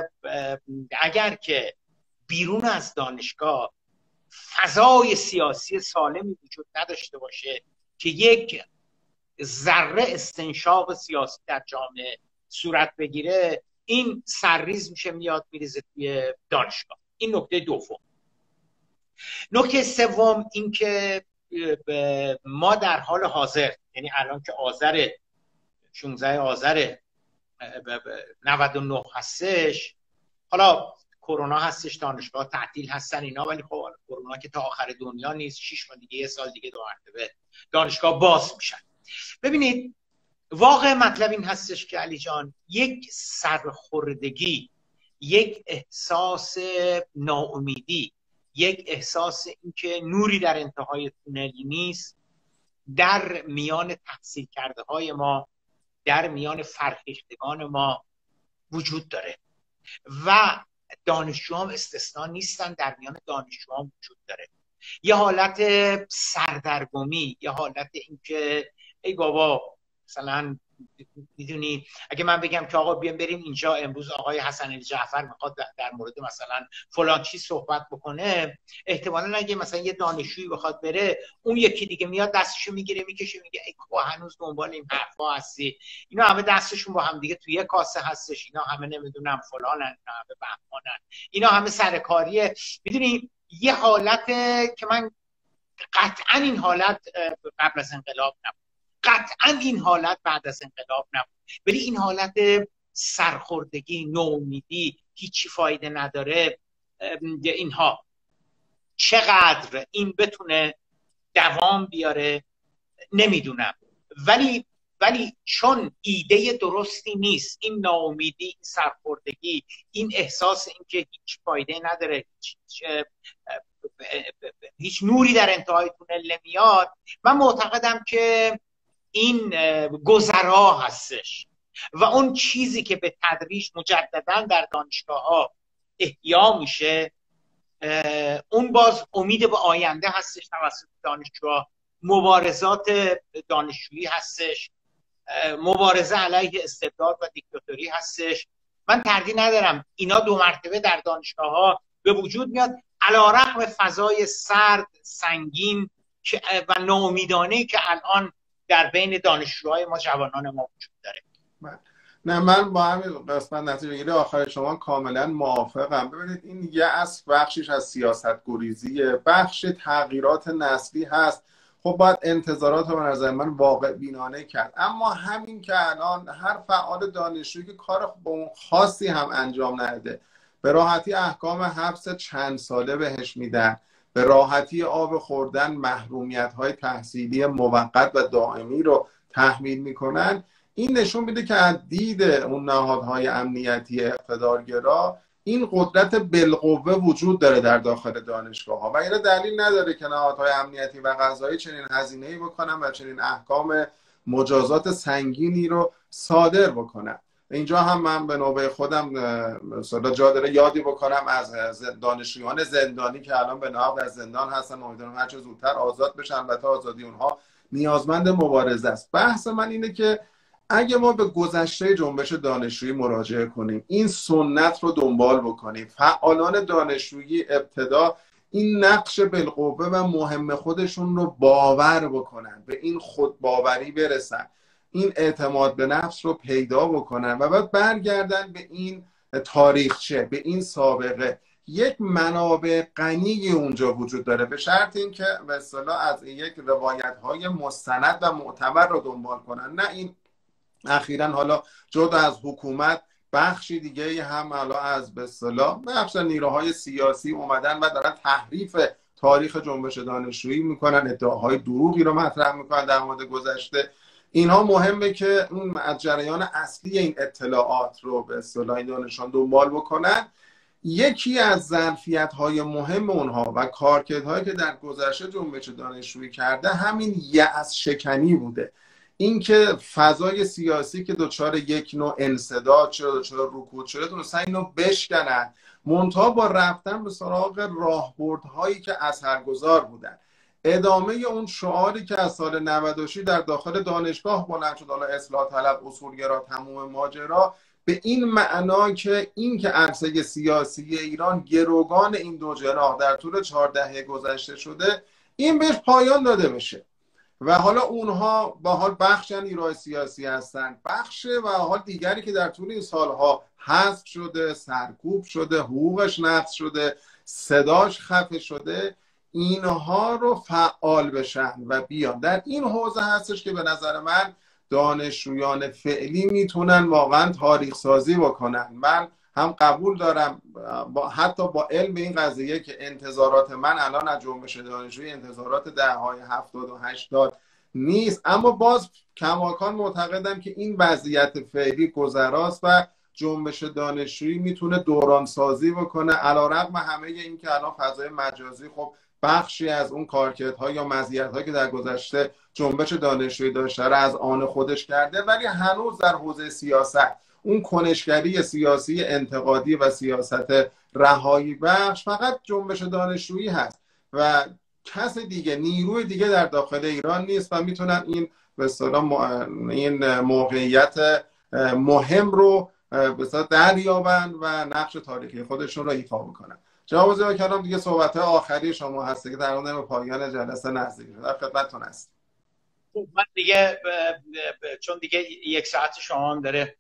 اگر که بیرون از دانشگاه فضای سیاسی سالمی وجود نداشته باشه که یک ذره استنشاق سیاسی در جامعه صورت بگیره، این سرریز میشه، میاد میریزه توی دانشگاه. این نکته دوم. نکته سوم این که ما در حال حاضر، یعنی الان که آذر شانزده آذر نود و نه هستش، حالا کرونا هستش، دانشگاه تعطیل هستن اینا، ولی خب کرونا که تا آخر دنیا نیست، شش ماه دیگه، یه سال دیگه دو مرتبه دانشگاه باز میشن. ببینید واقع مطلب این هستش که علی جان، یک سرخوردگی، یک احساس ناامیدی، یک احساس اینکه نوری در انتهای تونلی نیست در میان تحصیل کرده های ما، در میان فرهیختگان ما وجود داره و دانشجوام استثنا نیستن، در میان دانشجوام وجود داره. یه حالت سردرگمی، یه حالت اینکه ای بابا مثلا میدونی اگه من بگم که آقا بیام بریم اینجا امروز آقای حسن علی جعفر میخواد در مورد مثلا فلان چیز صحبت بکنه، احتمالاً اگه مثلا یه دانشجویی بخواد بره، اون یکی دیگه میاد دستشو میگیره میکشه میگه ای بابا هنوز دنبال این حرفا هستی، اینا همه دستشون با هم دیگه توی یه کاسه هستش، اینا همه نمیدونم فلانن، اینا همه بهمانن، اینا همه سرکاریه. میدونی یه حالت که من قطعا این حالت قبل از انقلاب نبود، قطعا این حالت بعد از انقلاب نبود، ولی این حالت سرخوردگی، نومیدی، هیچی فایده نداره، اینها چقدر این بتونه دوام بیاره نمیدونم، ولی ولی چون ایده درستی نیست، این ناامیدی، این سرخوردگی، این احساس اینکه هیچ فایده نداره، هیچ, هیچ نوری در انتهای تونل نمیاد، من معتقدم که این گذرا هستش و اون چیزی که به تدریج مجددا در دانشگاه ها احیا میشه، اون باز امید به آینده هستش توسط دانشجوها، مبارزات دانشجویی هستش، مبارزه علیه استبداد و دیکتاتوری هستش. من تردید ندارم اینا دو مرتبه در دانشگاه ها به وجود میاد، علیرغم فضای سرد، سنگین و ناامیدانه‌ای که الان در بین دانشجوهای ما، جوانان ما وجود داره. نه، من با همین قسمت نتیجه گیری آخر شما کاملا موافقم. ببینید این یأس بخشش از سیاست گریزیه، بخش تغییرات نسلی هست. خب باید انتظارات رو به نظر من واقع بینانه کرد، اما همین که الان هر فعال دانشجویی که کار خاصی هم انجام نده به راحتی احکام حبس چند ساله بهش میدن، به راحتی آب خوردن، محرومیت های تحصیلی موقت و دائمی رو تحمیل میکنن، این نشون میده که از دید اون نهادهای امنیتی اقتدارگرا این قدرت بالقوه وجود داره در داخل دانشگاه ها و این دلیل نداره که نهادهای امنیتی و قضایی چنین هزینه‌ای بکنن و چنین احکام مجازات سنگینی رو صادر بکنن. اینجا هم من به نوبه خودم مثلا جا داره یادی بکنم از دانشجویان زندانی که الان به نهاد از زندان هستن، امیدوارم هر چه زودتر آزاد بشن و تا آزادی اونها نیازمند مبارزه است. بحث من اینه که اگه ما به گذشته جنبش دانشجویی مراجعه کنیم، این سنت رو دنبال بکنیم، فعالان دانشجویی ابتدا این نقش بالقوه و مهم خودشون رو باور بکنن، به این خودباوری برسن، این اعتماد به نفس رو پیدا بکنن و بعد برگردن به این تاریخچه، به این سابقه. یک منابع غنی اونجا وجود داره، به شرط اینکه به اصطلاح از یک روایت‌های مستند و معتبر رو دنبال کنن، نه این اخیراً حالا جدا از حکومت بخشی دیگه هم حالا از به اصطلاح بخش نیروهای سیاسی اومدن و دارن تحریف تاریخ جنبش دانشجویی میکنن، ادعاهای دروغی رو مطرح میکنن در مورد گذشته. اینها مهمه که اون از جریان اصلی این اطلاعات رو به اصطلاح این دانشان دنبال بکنن. یکی از ظرفیت‌های مهم اونها و کارکردهایی که در گذشته جنبش دانشجویی کرده همین یأس شکنی بوده، اینکه فضای سیاسی که دچار یک نوع انسداد شده، دچار رکود شده، تونستن اینو بشکنن، منتها با رفتن به سراغ راهبردهایی که اثرگذار بودن. ادامه اون شعاری که از سال نود و شش در داخل دانشگاه بلند شد، حالا اصلاح طلب، اصولگرا، تموم ماجرا، به این معنا که این که عرصه سیاسی ایران گروگان این دو جناح در طول چهار دهه گذشته شده، این بهش پایان داده بشه و حالا اونها با حال بخش نیروهای سیاسی هستن، بخش و حال دیگری که در طول این سالها حذف شده، سرکوب شده، حقوقش نقض شده، صداش خفه شده، اینها رو فعال بشن و بیان. در این حوزه هستش که به نظر من دانشجویان فعلی میتونن واقعا تاریخ سازی بکنن. من هم قبول دارم با حتی با علم این قضیه که انتظارات من الان از جنبش دانشجویی انتظارات دهه‌های هفتاد و هشتاد نیست، اما باز کماکان معتقدم که این وضعیت فعلی گذراست و جنبش دانشجویی میتونه دوران سازی بکنه، علیرغم همه این که الان فضای مجازی خب بخشی از اون کارکردها یا مزیت‌هایی که در گذشته جنبش دانشجویی داشته را از آن خودش کرده، ولی هنوز در حوزه سیاست اون کنشگری سیاسی انتقادی و سیاست رهایی بخش فقط جنبش دانشجویی هست و کس دیگه، نیروی دیگه در داخل ایران نیست و میتونن این به اصطلاح این موقعیت مهم رو به اصطلاح دریابن و نقش تاریخی خودشون رو ایفا بکنن. جناب زیبا کلام، دیگه صحبت آخری شما هست که در مورد پایان جلسه نزدیک شده، در خدمتتون هست. من دیگه چون دیگه یک ساعت شما هم داره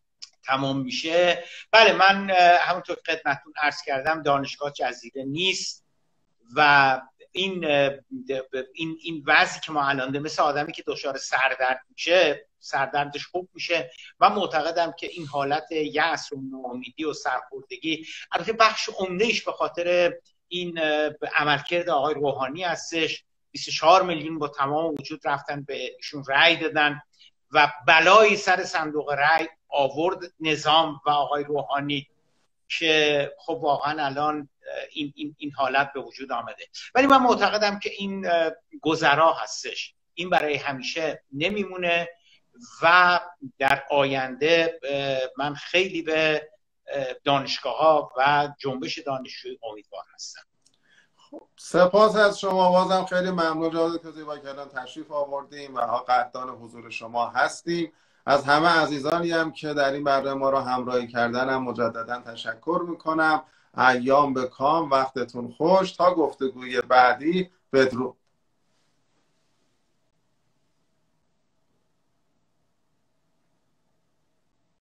تمام میشه، بله من همونطور که خدمتتون عرض کردم دانشگاه جزیره نیست و این این این وضعی که ما الان مثل آدمی که دچار سردرد میشه، سردردش خوب میشه. و معتقدم که این حالت یأس و ناامیدی و سرخوردگی البته بخش عمده‌اش به خاطر این عملکرد آقای روحانی هستش. بیست و چهار میلیون با تمام وجود رفتن به ایشون رأی دادن و بلایی سر صندوق رأی آورد نظام و آقای روحانی که خب واقعا الان این, این, این حالت به وجود آمده. ولی من معتقدم که این گذرا هستش، این برای همیشه نمیمونه و در آینده من خیلی به دانشگاه ها و جنبش دانشجویی امیدوار هستم. سپاس از شما، بازم خیلی ممنون جناب دکتر زیباکلام تشریف آوردیم و قدردان حضور شما هستیم. از همه عزیزانی هم که در این برنامه ما را همراهی کردن هم مجددا تشکر میکنم. ایام به کام، وقتتون خوش، تا گفتگوی بعدی. بدرود.